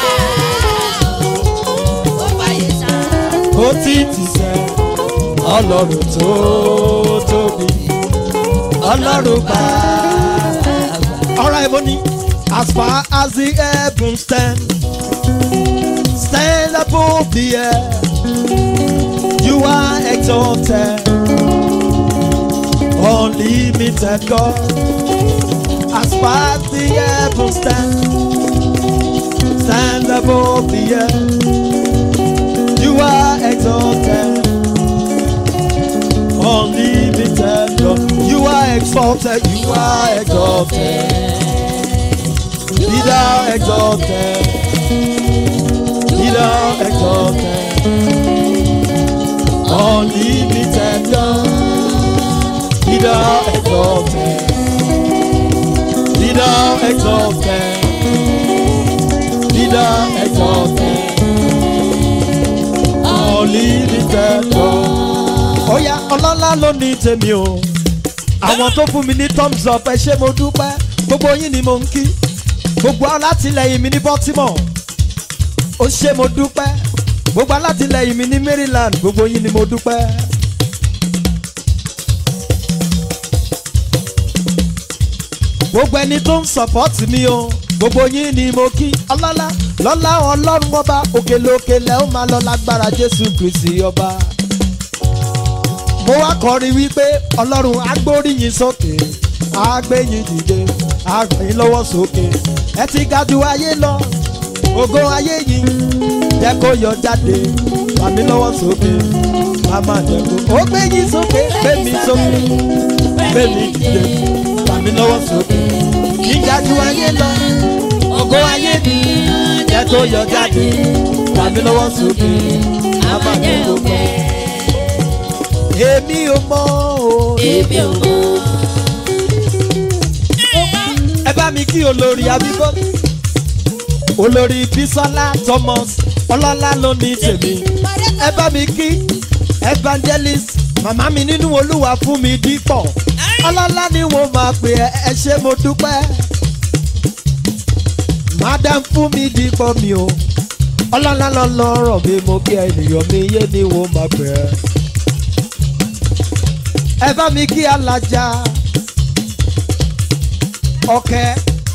[SPEAKER 3] ó fàyè
[SPEAKER 2] ṣàkótì tìṣẹ́ Ọlọ́run tó tóbi Ọlọ́run bá ọ̀rọ̀ ẹ̀mọ́ ni as far as the heavens stand stand above the earth you are exalted unlimited God as far as the heavens stand stand above the earth you are exalted unlimited God you are exalted you are exalted be thou exalted be thou exalted unlimited God be thou exalted be thou exalted be thou exalted unlimited God. Ọ̀yá ọlọ́lá ló ní tèmi o àwọn tó fún mi ní thumbs up ẹ ṣé mo dúpẹ́ gbogbo yín ni mo ń kí gbogbo alátìlẹyìn mi ní Baltimore ó ṣé mo dúpẹ́ gbogbo alátìlẹyìn mi ní Maryland gbogbo yín ni mo dúpẹ́. gbogbo ẹni tó ń support mi o gbogbo yín ni mo kí ọlọ́lá lọ́lá ọlọ́run ọba òkèlókè lẹ́ ó máa lọ lágbára Jésù Kristi ọba. mo wá kọrin wípé ọlọ́run agbóríyìn sókè agbéyìn dìde agbẹ̀yìn lọ́wọ́ sókè ẹ ti ga jù ayé lọ ògo ayé yìí jẹ́ kó yọ jáde fà mí lọ́wọ́ sókè màmá jẹ̀kú ó gbéyìn sókè gbémi sókè gbémi dìde fà mí lọ́wọ́ sókè gíga jù ayé lọ ògo ayé mi jẹ́ kó yọ jáde fà mí lọ́wọ́ sókè màmá jẹ̀kú èmi ò mọ̀ o
[SPEAKER 3] èmi ò mọ̀.
[SPEAKER 2] ẹ bá mi kí olórí Abímbọ́lá olórí Bísọ́lá Thomas ọlọ́lá ló ní tèmi ẹ bá mi kí evangelist màmá mi nínú Olúwa fún mi dípọ̀ ọlọ́lá ni wọ́n máa pè ẹ́ ẹ ṣé mo dúpẹ́ madam fún mi dípọ̀ mi o ọlọ́lá lọ́lọ́rọ̀ mi mo kí ènìyàn mi yé ni wọ́n máa pè ẹ́ ẹ bá mi kí alájà ọ̀kẹ́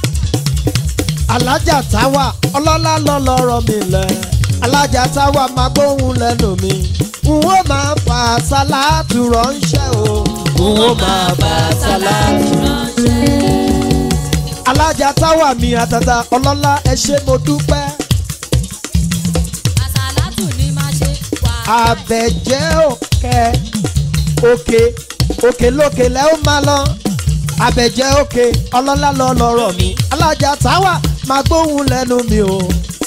[SPEAKER 2] alájà táwa ọlọ́lá lọ́lọ́rọ̀ mi lẹ̀ alájà táwa máa gbóhùn lẹ́nu mi n ó máa fa sálátù ránṣẹ́ o.
[SPEAKER 3] n ó máa bá sálátù ránṣẹ́.
[SPEAKER 2] alájà táwa mi àtàtà ọlọ́lá ẹ ṣé mo dúpẹ́.
[SPEAKER 3] àsálátù ni máa ṣe wà.
[SPEAKER 2] àbẹ̀jẹ́ òkè òkè òkè lókè lẹ́ ó máa lọ. àbẹ̀jẹ́ òkè ọlọ́lá lọ lọ́rọ̀ mi. alájà táwa máa gbóhùn lẹ́nu mi o.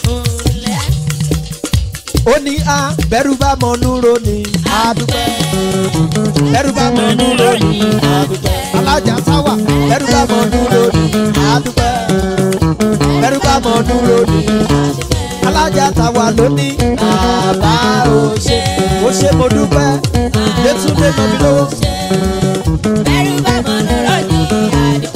[SPEAKER 2] ó ní a bẹ̀rù bá mọ núro ni àdúpẹ́. bẹ̀rù bá mọ núro ni àdúpẹ́. alájà táwa bẹ̀rù bá mọ núro ni àdúpẹ́. bẹ̀rù bá mọ núro ni alájà táwa ló ní bàbá ò ṣe. ó ṣe mo dúpẹ́ Yétúndé mọ mi lówó.
[SPEAKER 3] bẹ̀rù bá mọ núro ni àdúpẹ́.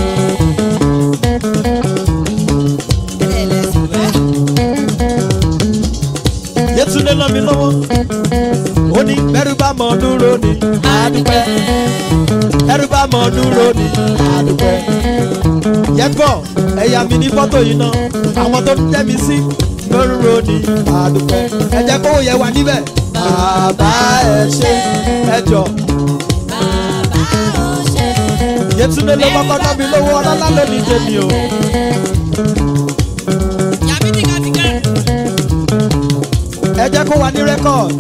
[SPEAKER 2] Yétúndé lọ mi lọ́wọ́. ó ní bẹ́rù bá mọ dúró ni àdúpẹ́. bẹ́rù bá mọ dúró ni àdúpẹ́. yẹ́gbọ́ ẹ̀yà mi ní fọ́tò yìí náà àwọn tó ń tẹ́ mi sí dúró ni àdúpẹ́. ẹ jẹ́ kó yẹ wà níbẹ̀. bàbá ẹ ṣé ẹ jọ.
[SPEAKER 3] bàbá ò ṣe.
[SPEAKER 2] Yétúndé ló kọ́kọ́ ná mi lówó ọlọ́lá lónìí tèmi o. ẹ jẹ́ kó wà ní rẹ́kọ̀d.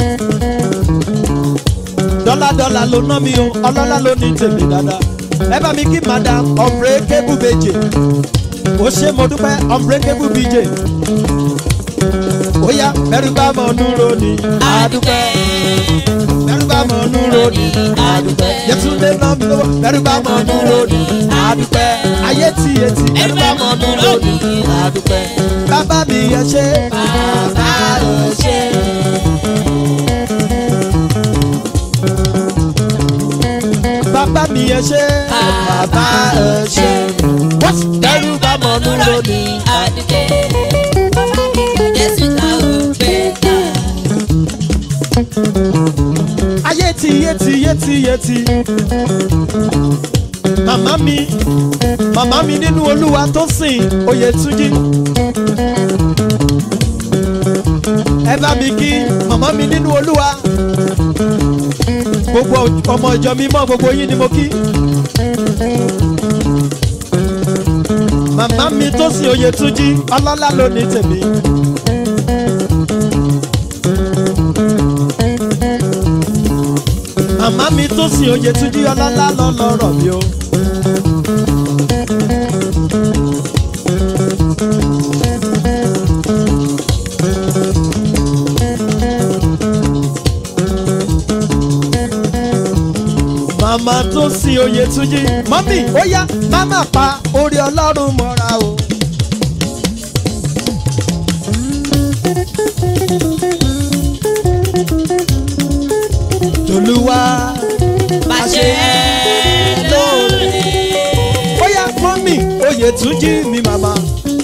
[SPEAKER 2] dọ́là dọ́là ló ná mi o ọlọ́lá ló ní tèmi dáadáa. ẹ bá mi kí madam unbreakable bèjè. ó ṣe mo dúpẹ́ unbreakable bèjè. ó yá bẹ́rù bá mọ núro ni àdúpẹ́. bẹ́rù bá mọ núro ni àdúpẹ́. Yétúndé ná mi lówó bẹ́rù bá mọ núro ni àdúpẹ́. ayé tí etí bẹ́rù bá mọ núro ni àdúpẹ́. bàbá mi ẹ ṣé bàbá ò ṣe. bàbá mi ẹ ṣé bàbá ẹ ṣé. bẹ́rù bá mọ núro ni
[SPEAKER 3] àdúpẹ́. Jésù ta ò gbé ta.
[SPEAKER 2] ayé tí yétí yétí yétí. màmá mi màmá mi nínú Olúwa tó sìn Oyètúnjí. ẹ bá mi kí màmá mi nínú Olúwa. gbogbo ọmọ ìjọ mi mọ́ gbogbo yín ni mo kí. màmá mi tó sìn Oyètúnjí ọlọ́lá ló ní tèmi. màmá mi tó sìn Oyètúnjí ọlọ́lá lọ lọ́rọ̀ mi o. màmá tó sìn Oyètúnjí mọ́mí ó yá máma pa orí Ọlọ́run mọ́ra o. Olúwa
[SPEAKER 3] Má ṣe é lóore.
[SPEAKER 2] ó yá mọ́mí Oyètúnjí mi màmá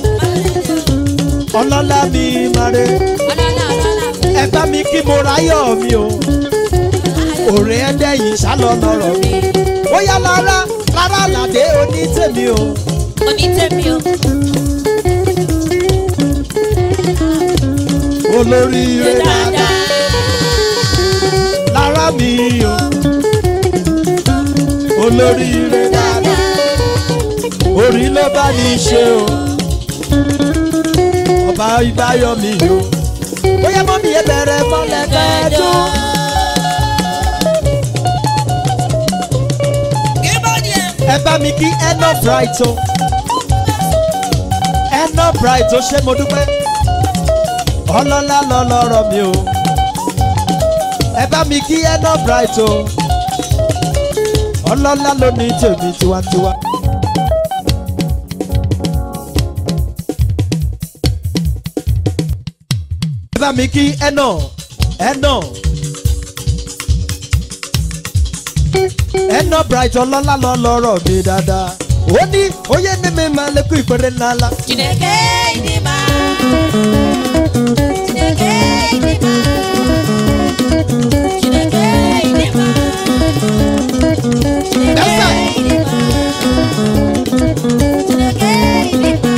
[SPEAKER 2] ọlọ́lá mi mare
[SPEAKER 3] Ọlọ́lá ọlọ́lá.
[SPEAKER 2] ẹ bá mi kí mo ráyọ̀ mi o. òrè ẹdẹ yìí sálọ lọ́rọ̀ mi. ó yá lára lára làdé oní tèmi o.
[SPEAKER 3] Onítèmi o.
[SPEAKER 2] olóríire dáadáa lára mi o. olóríire dáadáa orí ló bá ní ṣe o. ọba ìbáyọ̀ mi o. ó yá mọ́ mi ẹ bẹ̀rẹ̀ mọ́lẹ̀ kẹ́ẹ̀dọ́. ẹ bá mi kí ẹnà bright o. ẹnà bright o ṣé mo dúpẹ́. ọlọ́lá lọ lọ́rọ̀ mi o. ẹ bá mi kí ẹnà bright o. ọlọ́lá ló ní tèmi tiwantiwa. ẹ bá mi kí ẹnà ẹnà. ẹnà bright ọlọ́lá lọ lọ́rọ̀ mi dáadáa. ó ní oyè ní mi máa lè kú ìpèrè ńláńlá.
[SPEAKER 3] Chineke ịdịmma. Chineke ịdịmma. Chineke ịdịmma.
[SPEAKER 2] That's right.
[SPEAKER 3] Chineke ịdịmma.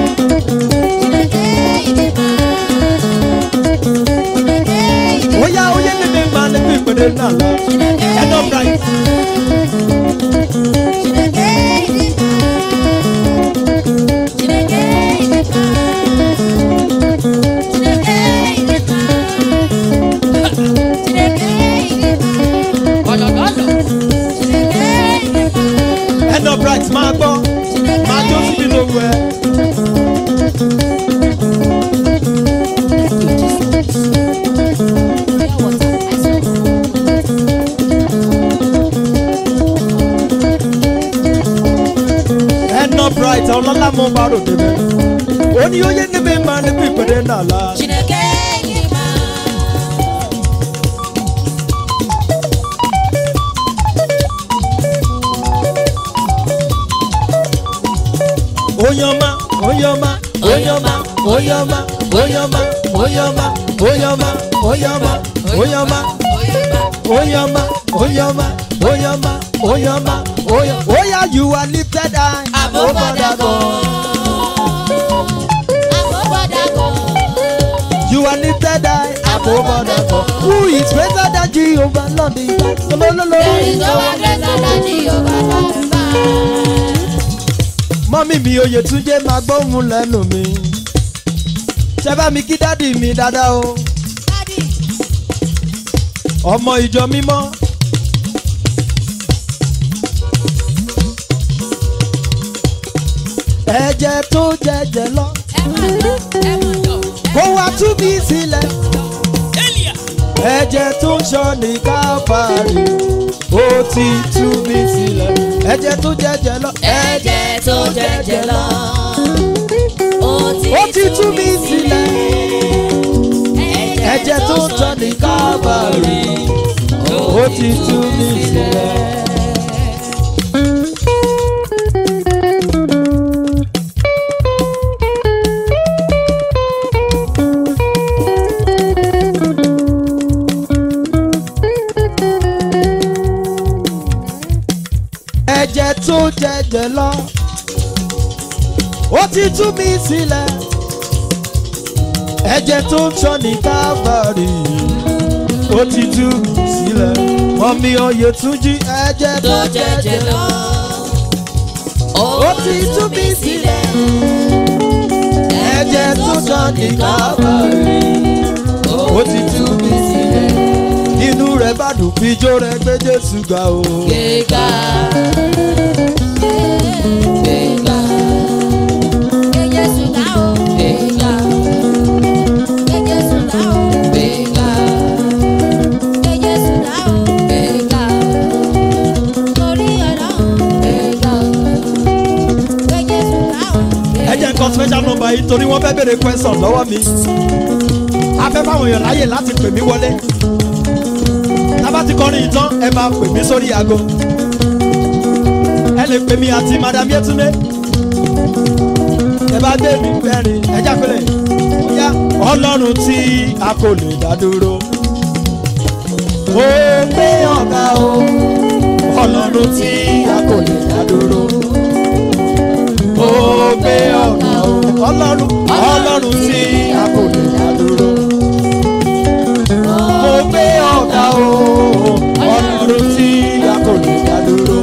[SPEAKER 3] Chineke ịdịmma. Chineke ịdịmma.
[SPEAKER 2] Oya bright máa gbọ́ máa jó sí nínú owó ẹ. ẹnà bright ọlọ́lá mọ́ bá rò débẹ̀ ó ní ó yé níbi máa ní pípẹ́rẹ́ náà la. Oyoma, oyoma, oyoma, oyoma, oyoma, oyoma, oyoma, oyoma, oyoma, oyoma, oyoma, oyoma, oyoma, oyoma. Oya, you are lifted high above other gods. You are lifted high above other gods. Who is greater than Jehovah? Lord, the God.
[SPEAKER 3] There is no one greater than Jehovah.
[SPEAKER 2] Mọ́mí mi Oyètúnjí máa gbóhùn lẹ́nu mi. Ṣé bá mi kí dádì mi dáadáa o? Ọmọ ìjọ mímọ́. Ẹ̀jẹ̀ tó jẹ̀jẹ̀ lọ. Kó wá tú mi sílẹ̀. Ẹ̀jẹ̀ tó ń ṣàn ní Káfárì. Ó ti tú mi sílẹ̀. Ẹ̀jẹ̀ tó jẹ̀jẹ̀ lọ.
[SPEAKER 3] Ẹ̀jẹ̀ tó jẹ̀jẹ̀ lọ.
[SPEAKER 2] Ó ti tú mi sílẹ̀. Ẹ̀jẹ̀ tó ń ṣàn ní Káfárì. Ó ti tú mi sílẹ̀. Ẹ̀jẹ̀ tó jẹ̀jẹ̀ lọ, ó ti tú mi sílẹ̀. Ẹ̀jẹ̀ tó ń ṣàn ní Káfárì, ó ti tú mi sílẹ̀. Mọ́mí Oyètúnjí, ẹ̀jẹ̀ tó jẹ̀jẹ̀ lọ, ó ti tú mi sílẹ̀. Ẹ̀jẹ̀ tó ń ṣàn ní Káfárì, ó ti tú mi sílẹ̀. Inú rẹ̀ bá dùn fijó rẹ̀ gbé Jésù ga o.
[SPEAKER 3] Gbéga. Gbéga. Gbé Jésù ga o. Gbéga. Gbé Jésù ga o. Gbéga. Gbé Jésù ga o. Gbéga. Torí Ọlọ́run. Gbéga. Gbé Jésù ga o.
[SPEAKER 2] Ẹ jẹ́ nǹkan special number yìí torí wọ́n fẹ́ béèrè question lọ́wọ́ mi. A fẹ́ fáwọn èèyàn láyè láti pè mí wọlé. Tábà ti kọrin ìtàn ẹ máa pè mí sórí aago. Ẹ lè pè mí àti Madam Yétúndé. Ẹ bá gbé mi fẹ́rin ẹja pẹ̀lẹ́. Bóyá Ọlọ́run tí a kò lè dá dúró. Ó gbé ọ̀gá o. Ọlọ́run tí a kò lè dá dúró. Ó gbé ọ̀gá o. Ọlọ́run Ọlọ́run tí a kò lè dá dúró. Ó gbé ọ̀gá o. Ọlọ́run tí a kò lè dá dúró.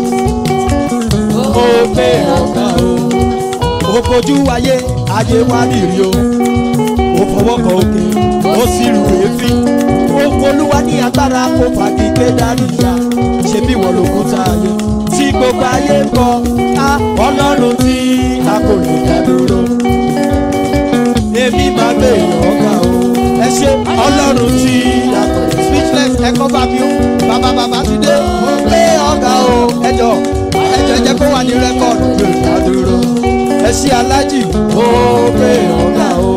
[SPEAKER 2] Ó gbé ọ̀gá o. Ó fojú ayé ayé wá rírì o. Ó fọwọ́ kan òkè ó sì rù èéfín. Ó polúwa ní agbára kó fàgì gbé dání ya. Ṣé bí wọ́n lòkú tá a yẹ? Tí gbogbo ayé ń bọ̀ á Ọlọ́run tí a kò lè dá dúró. Èmi máa gbé ọ̀gá o. Ẹ ṣe Ọlọ́run tí a kò lè speechless ẹ̀kọ́ bá mi ó. Bàbá bàbá ti dé. Ó gbé ọ̀gá o. Ẹjọ́ ẹjọ́ jẹ́ kó wà ní rẹ́kọ̀dù tó dá dúró. Ẹ ṣe alájì. Ó gbé ọ̀gá o.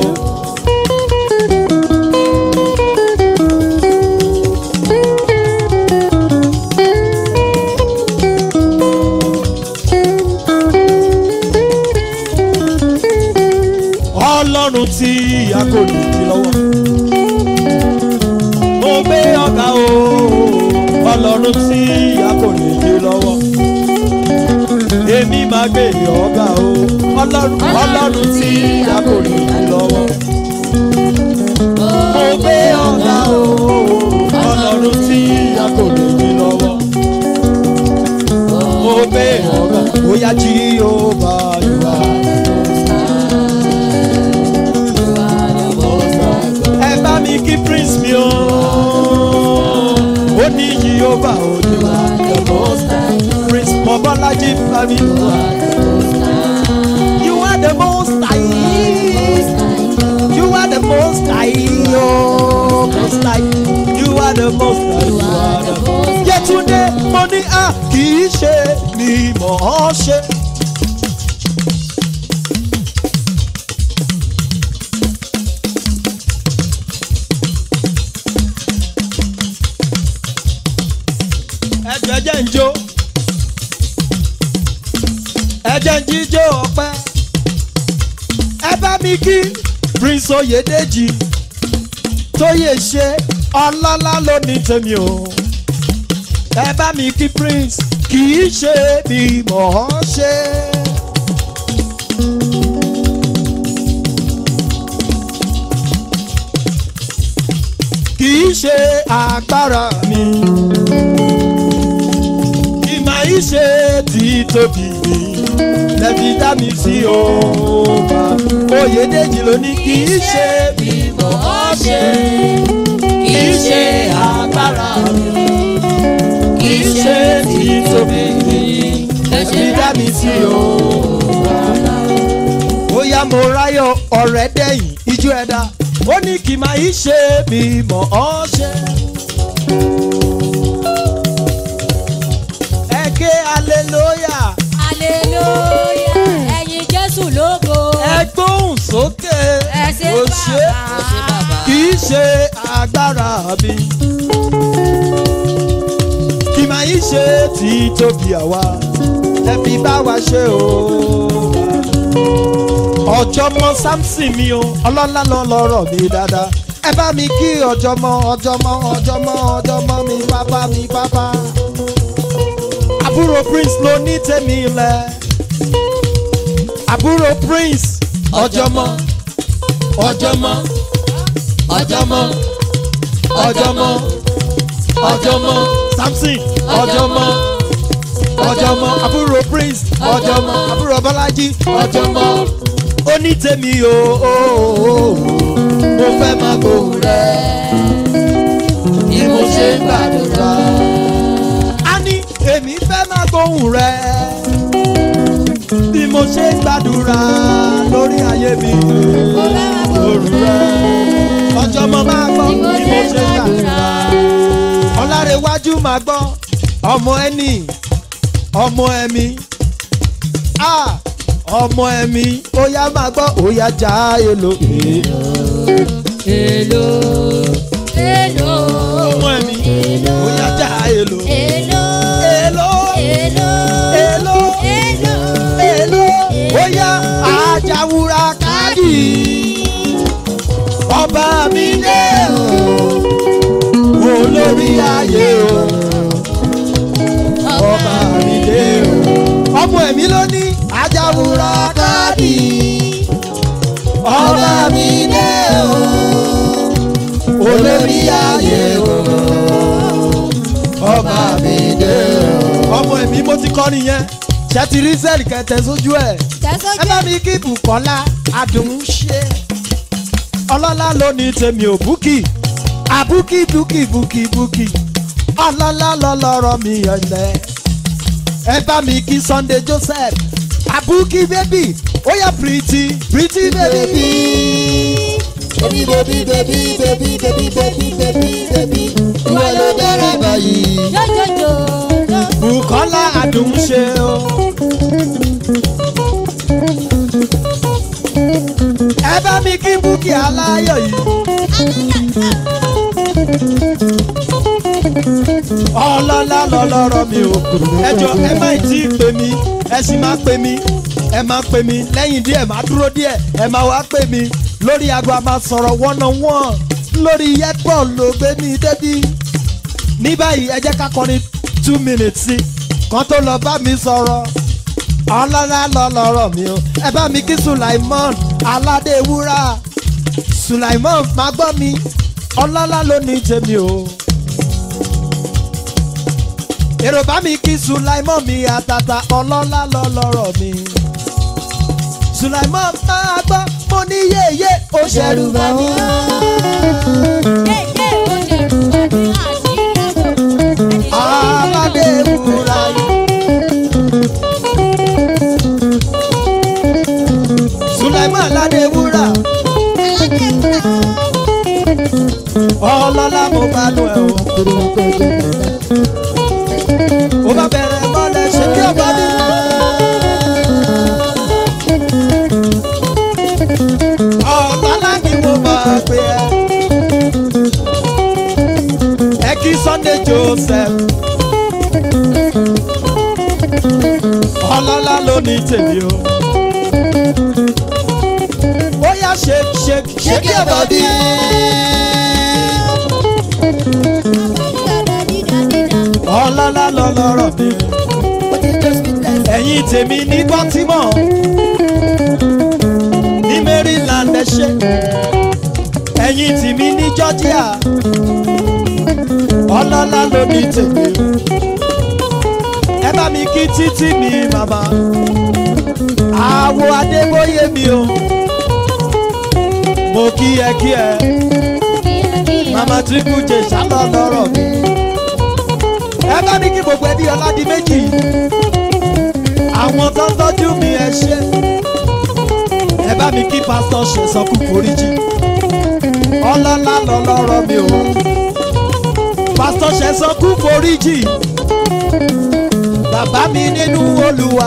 [SPEAKER 2] Ọlọ́run tí a kò lè di lọ́wọ́. Mo gbé ọ̀gá o. Ọlọ́run tí a kò lè di lọ́wọ́. Èmi máa gbé ọ̀gá o. Ọlọ́run Ọlọ́run tí a kò lè di lọ́wọ́. Mo gbé ọ̀gá o. Ọlọ́run tí a kò lè di lọ́wọ́. Mo gbé ọ̀gá. Bóyá Jíhóvá yóò wá. Bá mi kí prince mi o, ó ní Jehovah Olúwa the most high. Prince Mobọ́lájí bá mi. You are the most high. You are the most high. Oh, most high. You are the most high. You are the most high. Yẹtúndé mo ní a kì í ṣe ni mò ń ṣe. Ẹjọ́ ẹjẹ́ ń jó. Ẹjẹ́ ń jíjó ọpẹ́. Ẹ bá mi kí Prince Oyèdèjì tóyè ṣe ọlọ́lá ló ní tèmi o. Ẹ bá mi kí Prince kì í ṣe bí mò ń ṣe. Kì í ṣe agbára mi. Kì máa í ṣe títóbi mi. Lẹ́bi dá mi sí o. Oyèdèjì ló ní kì í ṣe bí mò ń ṣe. Kì í ṣe agbára mi. Kì í ṣe títóbi mi. Lẹ́bi dá mi sí o. Bóyá mo ráyọ̀ ọ̀rẹ́ dẹ̀yìn ijó ẹ̀dá. Ó ní kì máa í ṣe bí mò ń ṣe. Ẹ ké hallelujah.
[SPEAKER 3] Hallelujah. Ẹyin Jésù lógo.
[SPEAKER 2] Ẹ gbóhùn sókè.
[SPEAKER 3] Ẹ ṣé
[SPEAKER 2] Ó ṣe
[SPEAKER 3] bàbá.
[SPEAKER 2] kì í ṣe agbára mi. Kì máa í ṣe títóbi àwa. Ẹ fi bá wa ṣe o. Ọ̀jọ̀mọ́ Samson mi o, ọlọ́lá lọ lọ́rọ̀ mi dáadáa. Ẹ bá mi kí ọ̀jọ̀mọ́ ọ̀jọ̀mọ́ ọ̀jọ̀mọ́ ọ̀jọ̀mọ́ mi pápá mi pápá. Àbúrò Prince ló ní tèmi lẹ̀. Àbúrò Prince ọ̀jọ̀mọ́ ọ̀jọ̀mọ́ ọ̀jọ̀mọ́ ọ̀jọ̀mọ́ ọ̀jọ̀mọ́ Samson ọ̀jọ̀mọ́ ọ̀jọ̀mọ́ àbúrò Prince ọ̀jọ̀mọ́ àbúrò Bọ́lájí ọ̀jọ̀mọ́ onítèmi o mo fẹ́ máa gbóhùn rẹ̀ bí mo ṣe ń gbàdúrà. A ní èmi fẹ́ máa gbóhùn rẹ̀ bí mo ṣe ń gbàdúrà lórí ayé mi lórí rẹ̀. Ọ̀jọ̀mọ́ máa gbọ́ bí mo ṣe ń gbàdúrà. Ọlárẹ̀wájú máa gbọ́ ọmọ ẹni ọmọ ẹ̀mí. Ah! Ọmọ ẹ̀mí ó yá máa gbọ́ ó yá já èlò.
[SPEAKER 3] Èlò èlò
[SPEAKER 2] Ọmọ ẹ̀mí ó yá já èlò.
[SPEAKER 3] èlò
[SPEAKER 2] Èlò
[SPEAKER 3] èlò
[SPEAKER 2] èlò
[SPEAKER 3] èlò
[SPEAKER 2] èlò ó yá àjàwúrà káàdì. Ọba mi dé o olórí ayé o. Ọba mi dé o. Ọmọ ẹ̀mí ló ní àjàwúrà káàdì. Ọba mi dé o olórí ayé o. Ọba mi dé o. Ọmọ ẹ̀mí mo ti kọ́ nìyẹn. Ṣé ti rí sẹ́ẹ̀lì kẹtẹ sójú ẹ̀? Ẹ bá mi kí Bùkọ́lá Adùnṣe. Ọlọ́lá ló ní tèmi ò búkì. Àbúkì búkì búkì búkì. Ọlọ́lá lọ́lọ́rọ̀ mi ọ̀lẹ́. Ẹ bá mi kí Sunday Joseph. Àbúkì bébì ó yá pretty pretty baby.
[SPEAKER 1] Baby baby baby baby baby baby baby baby. Ìwọ ló bẹ̀rẹ̀ báyìí.
[SPEAKER 3] jọjọjọ.
[SPEAKER 2] Bùkọ́lá Adùnṣe o. Ẹ bá mi kí Búkì aláyọ̀ yìí. Ọlọ́lá lọ́lọ́rọ̀ mi o. Ẹ jọ ẹ má tí ì pè mí, ẹ sì máa pè mí, ẹ máa pè mí lẹ́yìn díẹ̀ máa dúró díẹ̀, ẹ máa wá pè mí lórí aago a máa sọ̀rọ̀ one on one lórí yẹ́pọ̀ ló gbé mi débi. Ní báyìí ẹ jẹ́ ká kọrin two minutes sí kan tó lọ bá mi sọ̀rọ̀. Ọlọ́lá lọ́lọ́rọ̀ mi o. Ẹ bá mi kí Sulaimon Aládéwúrà. Sulaimon máa gbọ́ mi. Ọlọ́lá ló ní tèmi o. Èrò bá mi kí Sulaimon mi àtàtà. Ọlọ́lá lọ́lọ́rọ̀ mi. Sulaimon máa gbọ́ mo ní yéyé ó ṣẹ̀rù bá mi.
[SPEAKER 3] Yéyé ó ṣẹ̀rù bá mi. Àṣírí ẹ̀kọ́.
[SPEAKER 2] Aládéwúrà. Joseph. Ọlọ́lá ló ní tèmi o. Ó yá shake shake shake your body. Ọlọ́lá lọ lọ́rọ̀ mi. Ẹ̀yin tèmi ní Baltimore. Ní Maryland ẹ ṣé. Ẹ̀yin tèmi ní Georgia. Ọlọ́lá ló ní tèmi. Ẹ bá mi kí títí mi màmá. Àwo Adébóyè mi o. Mo kí ẹ kí ẹ. Màmá tí kú jẹ ṣálọ lọ́rọ̀ mi. Ẹ bá mi kí gbogbo ẹbí Ọládì méjì. Àwọn tó ń tọ́jú mi ẹ ṣé. Ẹ bá mi kí pásítọ̀ Ṣẹ̀sọ́kù foríjì. Ọlọ́lá lọ lọ́rọ̀ mi o. Pásítọ̀ Ṣẹ̀sọ́kù foríjì. Bàbá mi nínú Olúwa.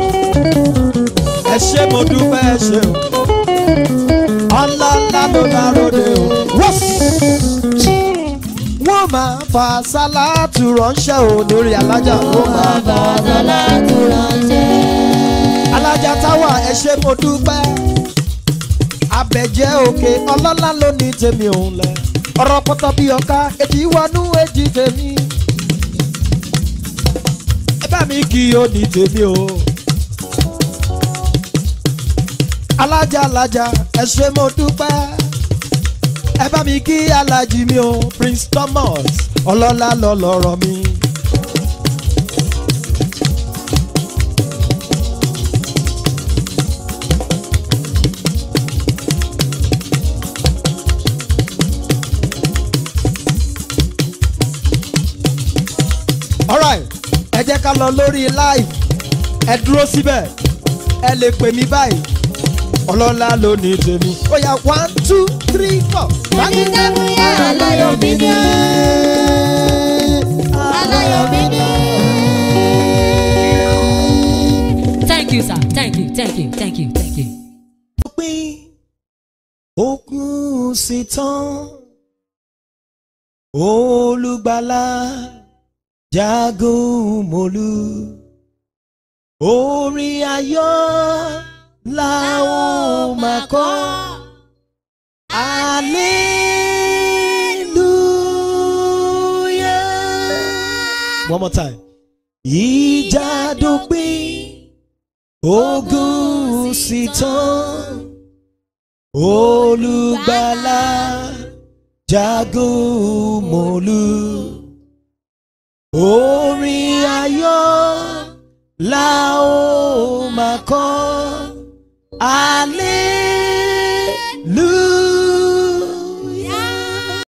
[SPEAKER 2] Ẹ ṣé mo dúpẹ́ ẹ ṣé o. Ọlọ́lá ló láròdé o. Wọ́n máa fa sálátù ránṣẹ́ o lórí alájà. Wọ́n máa fa sálátù ránṣẹ́. Alájà táwa ẹ ṣé mo dúpẹ́. Abẹ́jẹ́ òkè ọlọ́lá ló ní tèmi òun lẹ̀. Ọ̀rọ̀ pọ̀tọ́ bí ọ̀ka èjì wọnú èjì tèmi. Ẹ bá mi kí o ní tèmi o. Alájà alájà ẹ ṣé mo dúpẹ́. Ẹ bá mi kí alájì mi o Prince Thomas ọlọ́lá lọ lọ́rọ̀ mi. Alright, ẹ jẹ́ ká lọ lórí live. Ẹ dúró síbẹ̀, ẹ lè pè mí báyìí. Ọlọ́lá ló ní tèmi. Ó yá one two three four.
[SPEAKER 3] Láti dẹ́kun yá aláyọ̀ mi ní. Aláyọ̀ mi ní.
[SPEAKER 4] Thank you, sir. Thank you, thank you, thank you, thank you.
[SPEAKER 2] Òpin òkun sì tán. Olùgbàlà jagun mólú. Orin ayọ̀ la ó máa kọ. Hallelujah. One more time. Ìjà dópin, ogun sì tán. Olùgbàlà jagun mólú. Orin ayọ̀ la ó máa kọ. Hallelujah.